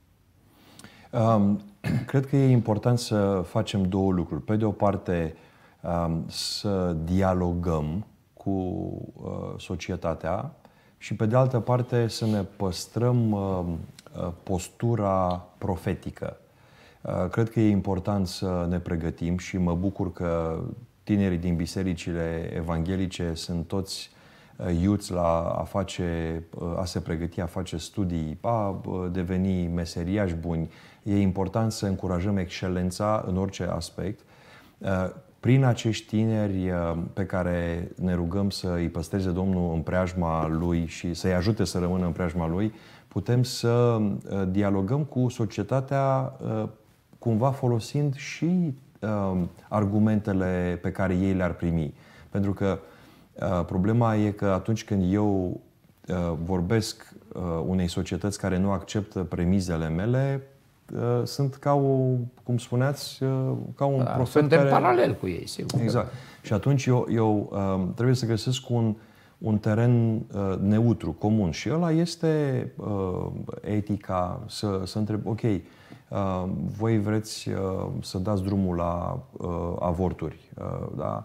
[SPEAKER 2] Cred că e important să facem două lucruri. Pe de o parte, să dialogăm cu societatea și pe de altă parte să ne păstrăm postura profetică. Cred că e important să ne pregătim și mă bucur că tinerii din bisericile evanghelice sunt toți iuți la a se pregăti, a face studii, a deveni meseriași buni. E important să încurajăm excelența în orice aspect. Prin acești tineri pe care ne rugăm să îi păstreze Domnul în preajma Lui și să-i ajute să rămână în preajma Lui, putem să dialogăm cu societatea cumva folosind și argumentele pe care ei le-ar primi. Pentru că problema e că atunci când eu vorbesc unei societăți care nu acceptă premizele mele, sunt ca cum spuneați, ca un profet
[SPEAKER 1] suntem
[SPEAKER 2] care...
[SPEAKER 1] paralel cu ei, sigur.
[SPEAKER 2] Exact. Și atunci eu trebuie să găsesc un teren neutru, comun. Și ăla este etica, să întreb, ok, voi vreți să dați drumul la avorturi, da?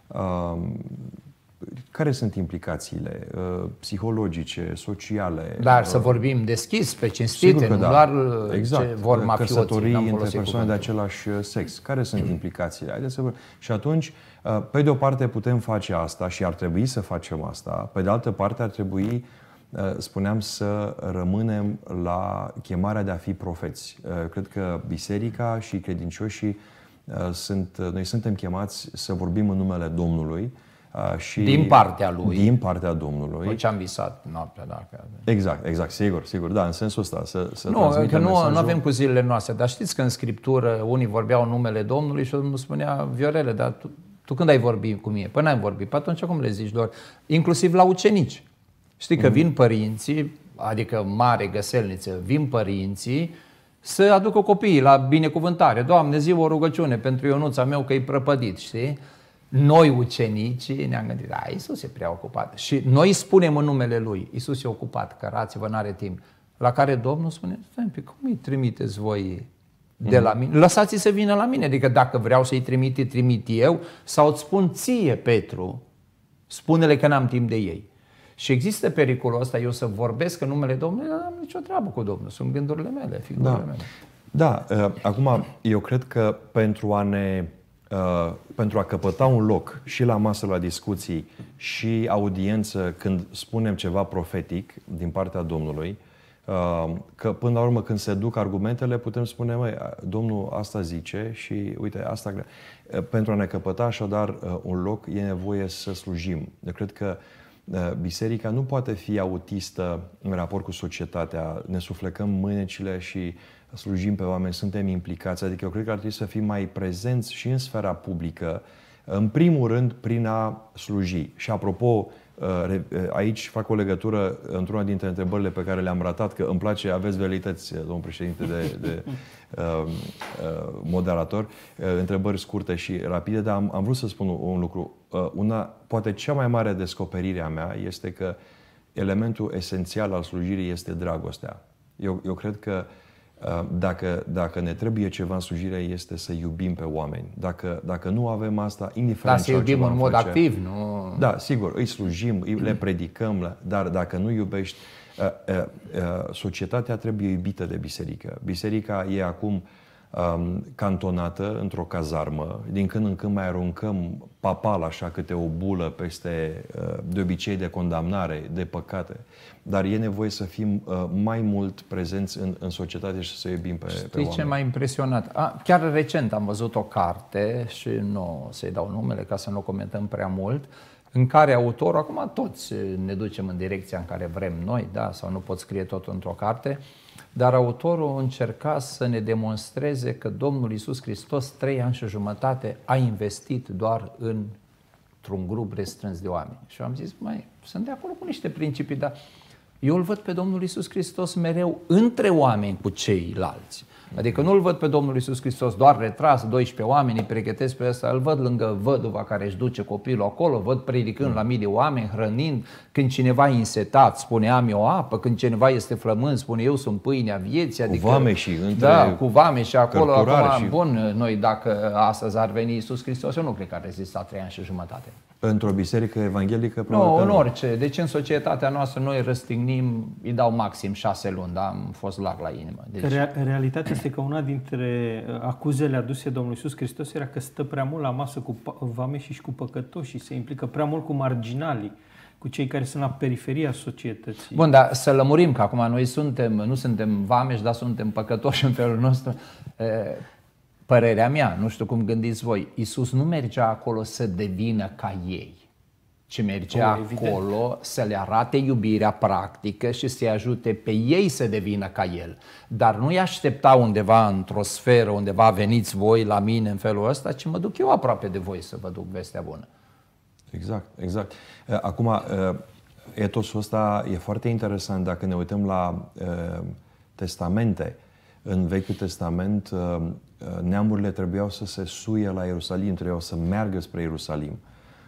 [SPEAKER 2] Care sunt implicațiile psihologice, sociale?
[SPEAKER 1] Dar să vorbim deschis, pe cinstite, nu doar
[SPEAKER 2] exact.
[SPEAKER 1] Ce vor mafioții.
[SPEAKER 2] Căsătorii între persoane de același sex. Care sunt implicațiile? Haideți să și atunci, pe de o parte putem face asta și ar trebui să facem asta. Pe de altă parte ar trebui, spuneam, să rămânem la chemarea de a fi profeți. Cred că biserica și credincioșii noi suntem chemați să vorbim în numele Domnului. Și
[SPEAKER 1] din partea lui.
[SPEAKER 2] Din partea Domnului.
[SPEAKER 1] Ce am visat noaptea, dacă...
[SPEAKER 2] Exact, sigur, da, în sensul ăsta.
[SPEAKER 1] Că nu avem cu zilele noastre, dar știți că în Scriptură unii vorbeau în numele Domnului și Domnul spunea, Viorele, dar Tu când ai vorbit cu mine? Păi n-ai vorbit. Păi atunci cum le zici lor? Inclusiv la ucenici. Știi că vin părinții, adică mare găselniță, vin părinții să aducă copiii la binecuvântare. Doamne, zi o rugăciune pentru Ionuța meu că e prăpădit, știi? Noi ucenicii ne-am gândit, Iisus e prea ocupat. Și noi spunem în numele Lui, Iisus e ocupat, cărați-vă, n-are timp. La care Domnul spune, stai, cum îi trimiteți voi de la mine? Lăsați-i să vină la mine, adică dacă vreau să-i trimit eu, sau îți spun ție, Petru, spune-le că n-am timp de ei. Și există pericolul ăsta, eu să vorbesc în numele Domnului, dar n-am nicio treabă cu Domnul, sunt gândurile mele, figurile mele.
[SPEAKER 2] Da, acum eu cred că pentru a căpăta un loc și la masă la discuții și audiență când spunem ceva profetic din partea Domnului, că până la urmă când se duc argumentele putem spune, Domnul asta zice și uite, asta. Pentru a ne căpăta așadar un loc e nevoie să slujim. Eu cred că biserica nu poate fi autistă în raport cu societatea, ne suflecăm mânecile și slujim pe oameni, suntem implicați, adică eu cred că ar trebui să fim mai prezenți și în sfera publică, în primul rând prin a sluji. Și apropo, aici fac o legătură într-una dintre întrebările pe care le-am ratat, că îmi place, aveți velități, domnul președinte, de moderator, întrebări scurte și rapide, dar am vrut să spun un lucru. Poate cea mai mare descoperire a mea este că elementul esențial al slujirii este dragostea. Eu cred că dacă ne trebuie ceva în slujire, este să iubim pe oameni. Dacă nu avem asta, indiferent
[SPEAKER 1] ce altceva să iubim în mod activ, nu?
[SPEAKER 2] Da, sigur, îi slujim, le predicăm, dar dacă nu iubești, societatea trebuie iubită de biserică. Biserica e acum cantonată într-o cazarmă. Din când în când mai aruncăm papal așa câte o bulă peste, de obicei, de condamnare, de păcate. Dar e nevoie să fim mai mult prezenți în societate și să iubim pe oameni.
[SPEAKER 1] Știi ce m-a impresionat? Chiar recent am văzut o carte și nu o să-i dau numele ca să nu o comentăm prea mult, în care autorul, acum toți ne ducem în direcția în care vrem noi, da? Sau nu pot scrie tot într-o carte, dar autorul încerca să ne demonstreze că Domnul Iisus Hristos 3 ani și jumătate a investit doar într-un grup restrâns de oameni. Și am zis, sunt de acord cu niște principii, dar eu îl văd pe Domnul Iisus Hristos mereu între oameni cu ceilalți. Adică nu îl văd pe Domnul Iisus Hristos doar retras, 12 oameni, îi pregătesc pe ăsta, îl văd lângă văduva care își duce copilul acolo, văd predicând la mii de oameni, hrănind, când cineva e însetat, spune am eu apă, când cineva este flămând, spune eu sunt pâinea vieții. Adică,
[SPEAKER 2] cu vameșii,
[SPEAKER 1] cu vameși acolo, acum,
[SPEAKER 2] și...
[SPEAKER 1] bun, noi dacă astăzi ar veni Iisus Hristos, eu nu cred că ar rezista 3 ani și jumătate.
[SPEAKER 2] Într-o biserică evanghelică?
[SPEAKER 1] Nu, în orice. Deci în societatea noastră noi răstignim, îi dau maxim 6 luni, dar am fost larg la inimă. Deci...
[SPEAKER 3] Realitatea este că una dintre acuzele aduse Domnului Iisus Hristos era că stă prea mult la masă cu vameșii și cu păcătoși și se implică prea mult cu marginalii, cu cei care sunt la periferia societății.
[SPEAKER 1] Bun, dar să lămurim că acum noi nu suntem vameși, dar suntem păcătoși în felul nostru. Părerea mea, nu știu cum gândiți voi, Iisus nu mergea acolo să devină ca ei, ci mergea acolo să le arate iubirea practică și să-i ajute pe ei să devină ca El. Dar nu-i aștepta undeva într-o sferă, undeva veniți voi la mine în felul ăsta, ci mă duc eu aproape de voi să vă duc vestea bună.
[SPEAKER 2] Exact. Acum, etosul ăsta e foarte interesant dacă ne uităm la testamente. În Vechiul Testament, neamurile trebuiau să se suie la Ierusalim, trebuiau să meargă spre Ierusalim.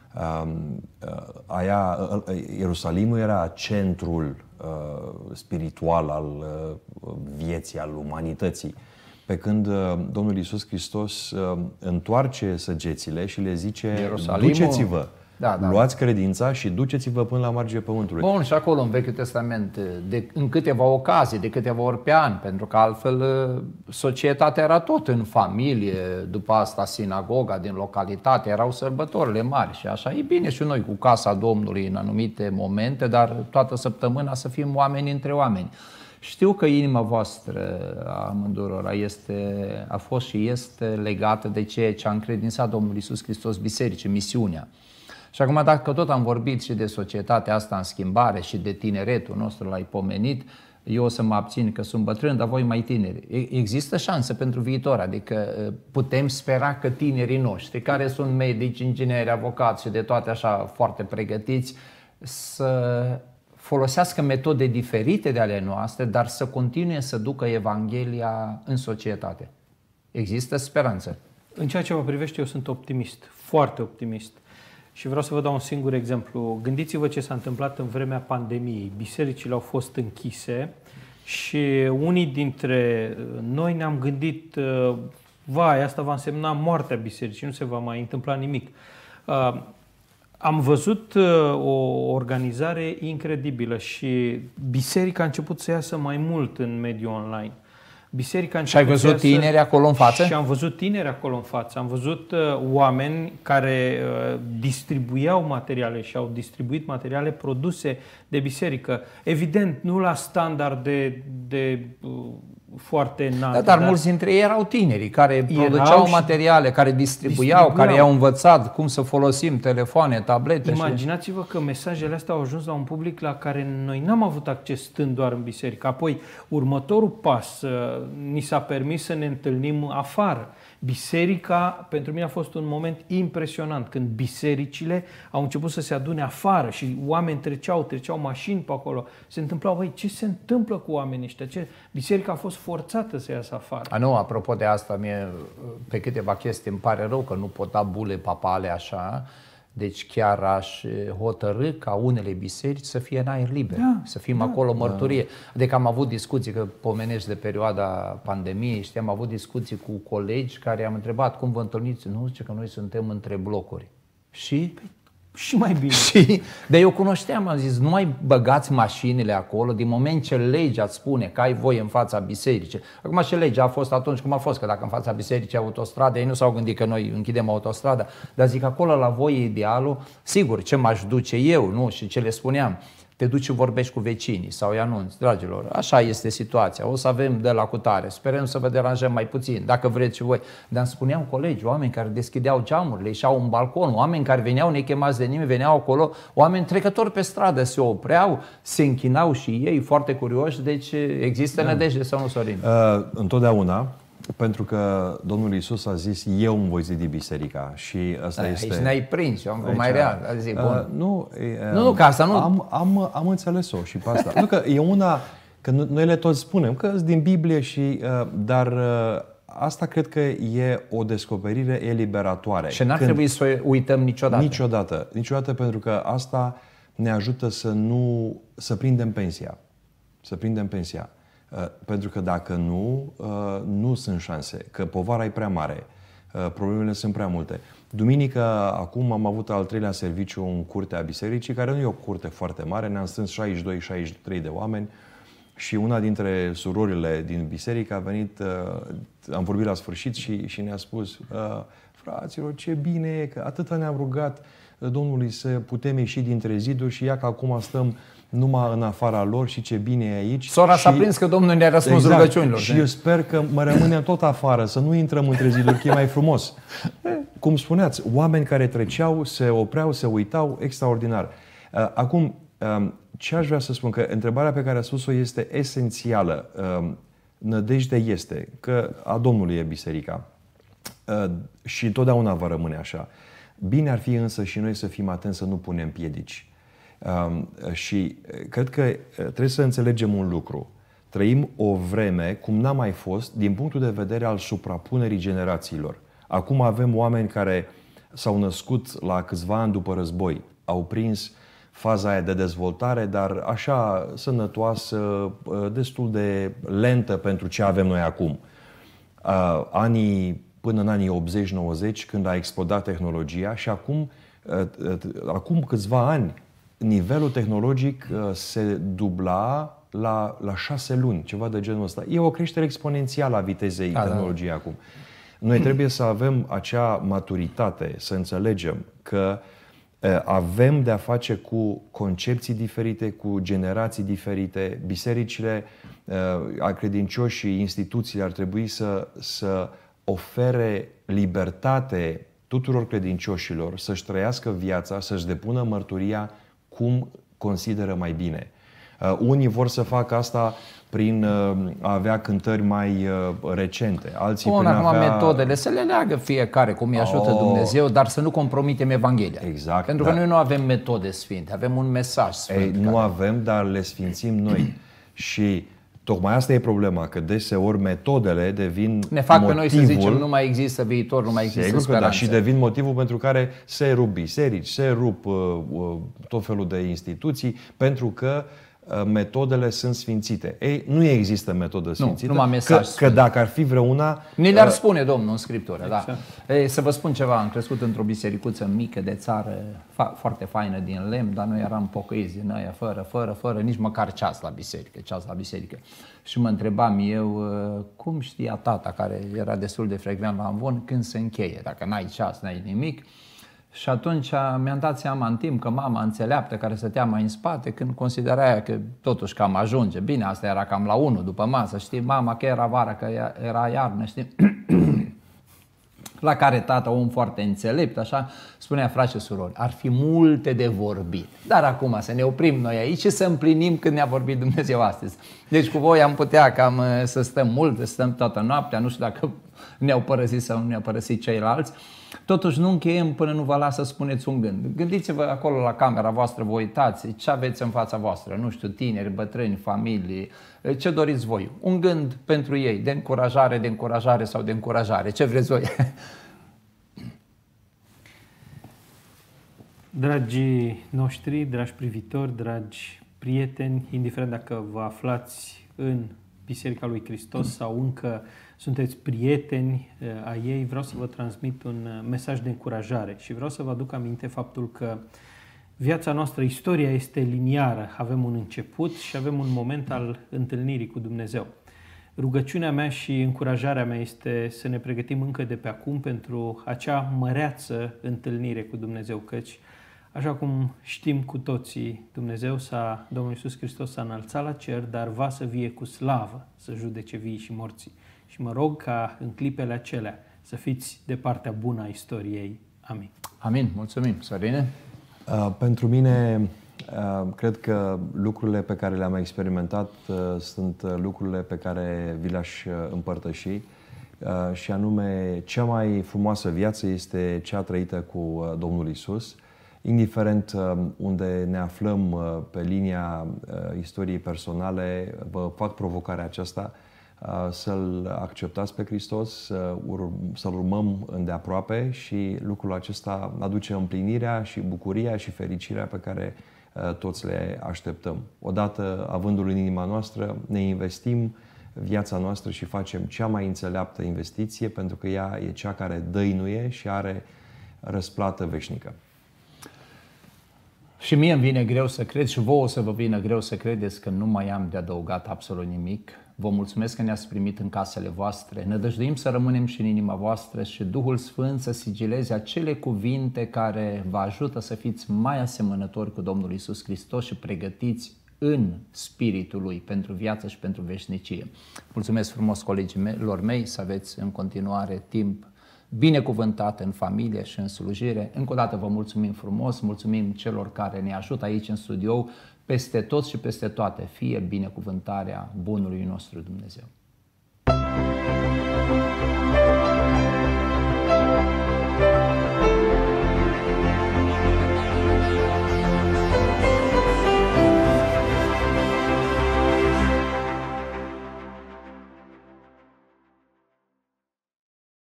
[SPEAKER 2] Ierusalimul era centrul spiritual al vieții, al umanității. Pe când Domnul Iisus Hristos întoarce săgețile și le zice, duceți-vă, luați credința și duceți-vă până la marginea pământului.
[SPEAKER 1] Bun, și acolo în Vechiul Testament, în câteva ocazii, de câteva ori pe an, pentru că altfel societatea era tot în familie, după asta sinagoga din localitate, erau sărbătorile mari și așa. E bine și noi cu casa Domnului în anumite momente, dar toată săptămâna să fim oameni între oameni. Știu că inima voastră a amândurora a fost și este legată de ceea ce a încredințat Domnul Iisus Hristos bisericii, misiunea. Și acum, dacă tot am vorbit și de societatea asta în schimbare și de tineretul nostru, l-ai pomenit, eu o să mă abțin că sunt bătrân, dar voi mai tineri. Există șanse pentru viitor, adică putem spera că tinerii noștri, care sunt medici, ingineri, avocați și de toate așa foarte pregătiți, să folosească metode diferite de ale noastre, dar să continue să ducă Evanghelia în societate. Există speranță.
[SPEAKER 3] În ceea ce mă privește, eu sunt optimist, foarte optimist. Și vreau să vă dau un singur exemplu. Gândiți-vă ce s-a întâmplat în vremea pandemiei. Bisericile au fost închise și unii dintre noi ne-am gândit, vai, asta va însemna moartea bisericii, nu se va mai întâmpla nimic. Am văzut o organizare incredibilă și biserica a început să iasă mai mult în mediul online. Biserica
[SPEAKER 1] și ai văzut tineri acolo în față?
[SPEAKER 3] Și am văzut tineri acolo în față. Am văzut oameni care distribuiau materiale și au distribuit materiale produse de biserică. Evident, nu la standard de foarte înalt.
[SPEAKER 1] Dar mulți dintre ei erau tinerii care produceau materiale, care distribuiau, care i-au învățat cum să folosim telefoane, tablete.
[SPEAKER 3] Imaginați-vă că mesajele astea au ajuns la un public la care noi n-am avut acces stând doar în biserică. Apoi, următorul pas, ni s-a permis să ne întâlnim afară. Biserica, pentru mine a fost un moment impresionant, când bisericile au început să se adune afară și oameni treceau mașini pe acolo. Se întâmplau, băi, ce se întâmplă cu oamenii ăștia? Biserica a fost forțată să iasă afară.
[SPEAKER 1] Nu, apropo de asta, mie pe câteva chestii îmi pare rău că nu pot da bule papale așa. Deci chiar aș hotărâ ca unele biserici să fie în aer liber, să fim acolo mărturie. Adică am avut discuții, că pomenești de perioada pandemiei, am avut discuții cu colegi care am întrebat cum vă întâlniți. Nu, zice că noi suntem între blocuri. Și?
[SPEAKER 3] Și mai bine.
[SPEAKER 1] Dar eu cunoșteam, am zis, nu mai băgați mașinile acolo din moment ce legea îți spune că ai voie în fața bisericii. Acum și legea a fost atunci cum a fost, că dacă în fața bisericii autostradă, ei nu s-au gândit că noi închidem autostrada, dar zic acolo la voi e idealul, sigur, ce m-aș duce eu, nu? Și ce le spuneam, te duci și vorbești cu vecinii sau îi anunți, dragilor, așa este situația, o să avem de la cutare, sperăm să vă deranjăm mai puțin, dacă vreți și voi. Dar îmi spuneam colegi, oameni care deschideau geamurile, ieșeau în balcon, oameni care veneau nechemați de nimeni, veneau acolo, oameni trecători pe stradă, se opreau, se închinau și ei, foarte curioși, deci există nădejde sau nu, Sorin?
[SPEAKER 2] Întotdeauna. Pentru că Domnul Iisus a zis, eu îmi voi zidi biserica și asta este...
[SPEAKER 1] Aici ne-ai prins, eu am vrut mai real.
[SPEAKER 2] Nu, că asta nu... Am înțeles-o și pe asta. Nu, că e una, că noi le tot spunem, că sunt din Biblie și... Dar asta cred că e o descoperire eliberatoare.
[SPEAKER 1] Și n-ar trebui să o uităm niciodată.
[SPEAKER 2] Niciodată, pentru că asta ne ajută să prindem pensia. Să prindem pensia. Pentru că dacă nu sunt șanse, că povara e prea mare, problemele sunt prea multe. Duminică, acum, am avut al 3-lea serviciu în curtea bisericii, care nu e o curte foarte mare, ne-am strâns 62-63 de oameni și una dintre surorile din biserică a venit, am vorbit la sfârșit și ne-a spus, fraților, ce bine e că atâta ne-am rugat Domnului să putem ieși dintre ziduri și ia că acum stăm numai în afara lor și ce bine e aici.
[SPEAKER 1] Sora s-a prins că Domnul ne-a răspuns rugăciunilor.
[SPEAKER 2] Și eu sper că rămânem tot afară, să nu intrăm între ziduri, că e mai frumos. Cum spuneați, oameni care treceau, se opreau, se uitau, extraordinar. Acum, ce aș vrea să spun? Că întrebarea pe care a spus-o este esențială. Nădejdea este că a Domnului e biserica. Și întotdeauna va rămâne așa. Bine ar fi însă și noi să fim atenți să nu punem piedici. Și cred că trebuie să înțelegem un lucru. Trăim o vreme cum n-a mai fost din punctul de vedere al suprapunerii generațiilor. Acum avem oameni care s-au născut la câțiva ani după război, au prins faza aia de dezvoltare, dar așa sănătoasă, destul de lentă pentru ce avem noi acum. Până în anii 80-90, când a explodat tehnologia și acum câțiva ani, nivelul tehnologic se dubla la 6 luni, ceva de genul ăsta. E o creștere exponențială a vitezei tehnologiei acum. Noi trebuie să avem acea maturitate, să înțelegem că avem de-a face cu concepții diferite, cu generații diferite. Bisericile, credincioși și instituțiile ar trebui să ofere libertate tuturor credincioșilor să-și trăiască viața, să-și depună mărturia cum consideră mai bine. Unii vor să facă asta prin a avea cântări mai recente, alții prin a avea...
[SPEAKER 1] metodele să le leagă fiecare cum îi ajută Dumnezeu, dar să nu compromitem Evanghelia.
[SPEAKER 2] Exact.
[SPEAKER 1] Pentru că noi nu avem metode sfinte, avem un mesaj sfânt.
[SPEAKER 2] Nu avem, dar le sfințim noi. Și tocmai asta e problema, că deseori metodele devin
[SPEAKER 1] ne fac
[SPEAKER 2] motivul,
[SPEAKER 1] pe noi să zicem nu mai există viitor, nu mai există speranță.
[SPEAKER 2] Da, și devin motivul pentru care se rup biserici, se rup tot felul de instituții, pentru că metodele sunt sfințite. Ei, nu există metodă sfințită.
[SPEAKER 1] Numai mesaj
[SPEAKER 2] că dacă ar fi vreuna...
[SPEAKER 1] Ni le-ar spune Domnul în Scriptură, exact. Da. Ei, să vă spun ceva, am crescut într-o bisericuță mică de țară, foarte faină din lemn, dar noi eram pocăiți din aia, fără nici măcar ceas la biserică. Și mă întrebam eu, cum știa tata, care era destul de frecvent la amvon, când se încheie, dacă n-ai ceas, n-ai nimic. Și atunci mi-am dat seama în timp că mama înțeleaptă, care stătea mai în spate, când considera ea că totuși cam ajunge. Bine, asta era cam la 1 după masă, știi, mama că era vara, că era iarnă, știi? La care tata, om foarte înțelept, așa, spunea: frați și surori, ar fi multe de vorbit, dar acum să ne oprim noi aici și să împlinim când ne-a vorbit Dumnezeu astăzi. Deci cu voi am putea cam să stăm mult, să stăm toată noaptea, nu știu dacă ne-au părăsit sau nu ne-au părăsit ceilalți. Totuși nu încheiem până nu vă las să spuneți un gând. Gândiți-vă acolo la camera voastră, vă uitați, ce aveți în fața voastră, nu știu, tineri, bătrâni, familii, ce doriți voi. Un gând pentru ei, de încurajare sau de încurajare, ce vreți voi.
[SPEAKER 3] Dragii noștri, dragi privitori, dragi prieteni, indiferent dacă vă aflați în Biserica lui Hristos sau încă sunteți prieteni a ei, vreau să vă transmit un mesaj de încurajare și vreau să vă aduc aminte faptul că viața noastră, istoria este liniară. Avem un început și avem un moment al întâlnirii cu Dumnezeu. Rugăciunea mea și încurajarea mea este să ne pregătim încă de pe acum pentru acea măreață întâlnire cu Dumnezeu, căci, așa cum știm cu toții, Domnul Iisus Hristos s-a înălțat la cer, dar va să vie cu slavă să judece vii și morții. Și mă rog ca în clipele acelea să fiți de partea bună a istoriei. Amin.
[SPEAKER 1] Amin. Mulțumim. Sorine?
[SPEAKER 2] Pentru mine, cred că lucrurile pe care le-am experimentat sunt lucrurile pe care vi le-aș împărtăși și anume, cea mai frumoasă viață este cea trăită cu Domnul Iisus. Indiferent unde ne aflăm pe linia istoriei personale, vă fac provocarea aceasta să-L acceptați pe Hristos, să-L urmăm îndeaproape și lucrul acesta aduce împlinirea și bucuria și fericirea pe care toți le așteptăm. Odată, avându-L în inima noastră, ne investim viața noastră și facem cea mai înțeleaptă investiție, pentru că ea e cea care dăinuie și are răsplată veșnică.
[SPEAKER 1] Și mie îmi vine greu să cred și vouă să vă vină greu să credeți că nu mai am de adăugat absolut nimic. Vă mulțumesc că ne-ați primit în casele voastre. Ne dăjduim să rămânem și în inima voastră și Duhul Sfânt să sigileze acele cuvinte care vă ajută să fiți mai asemănători cu Domnul Iisus Hristos și pregătiți în spiritul Lui pentru viață și pentru veșnicie. Mulțumesc frumos colegilor mei, să aveți în continuare timp binecuvântat în familie și în slujire. Încă o dată vă mulțumim frumos, mulțumim celor care ne ajută aici în studio, peste tot și peste toate, fie binecuvântarea bunului nostru Dumnezeu.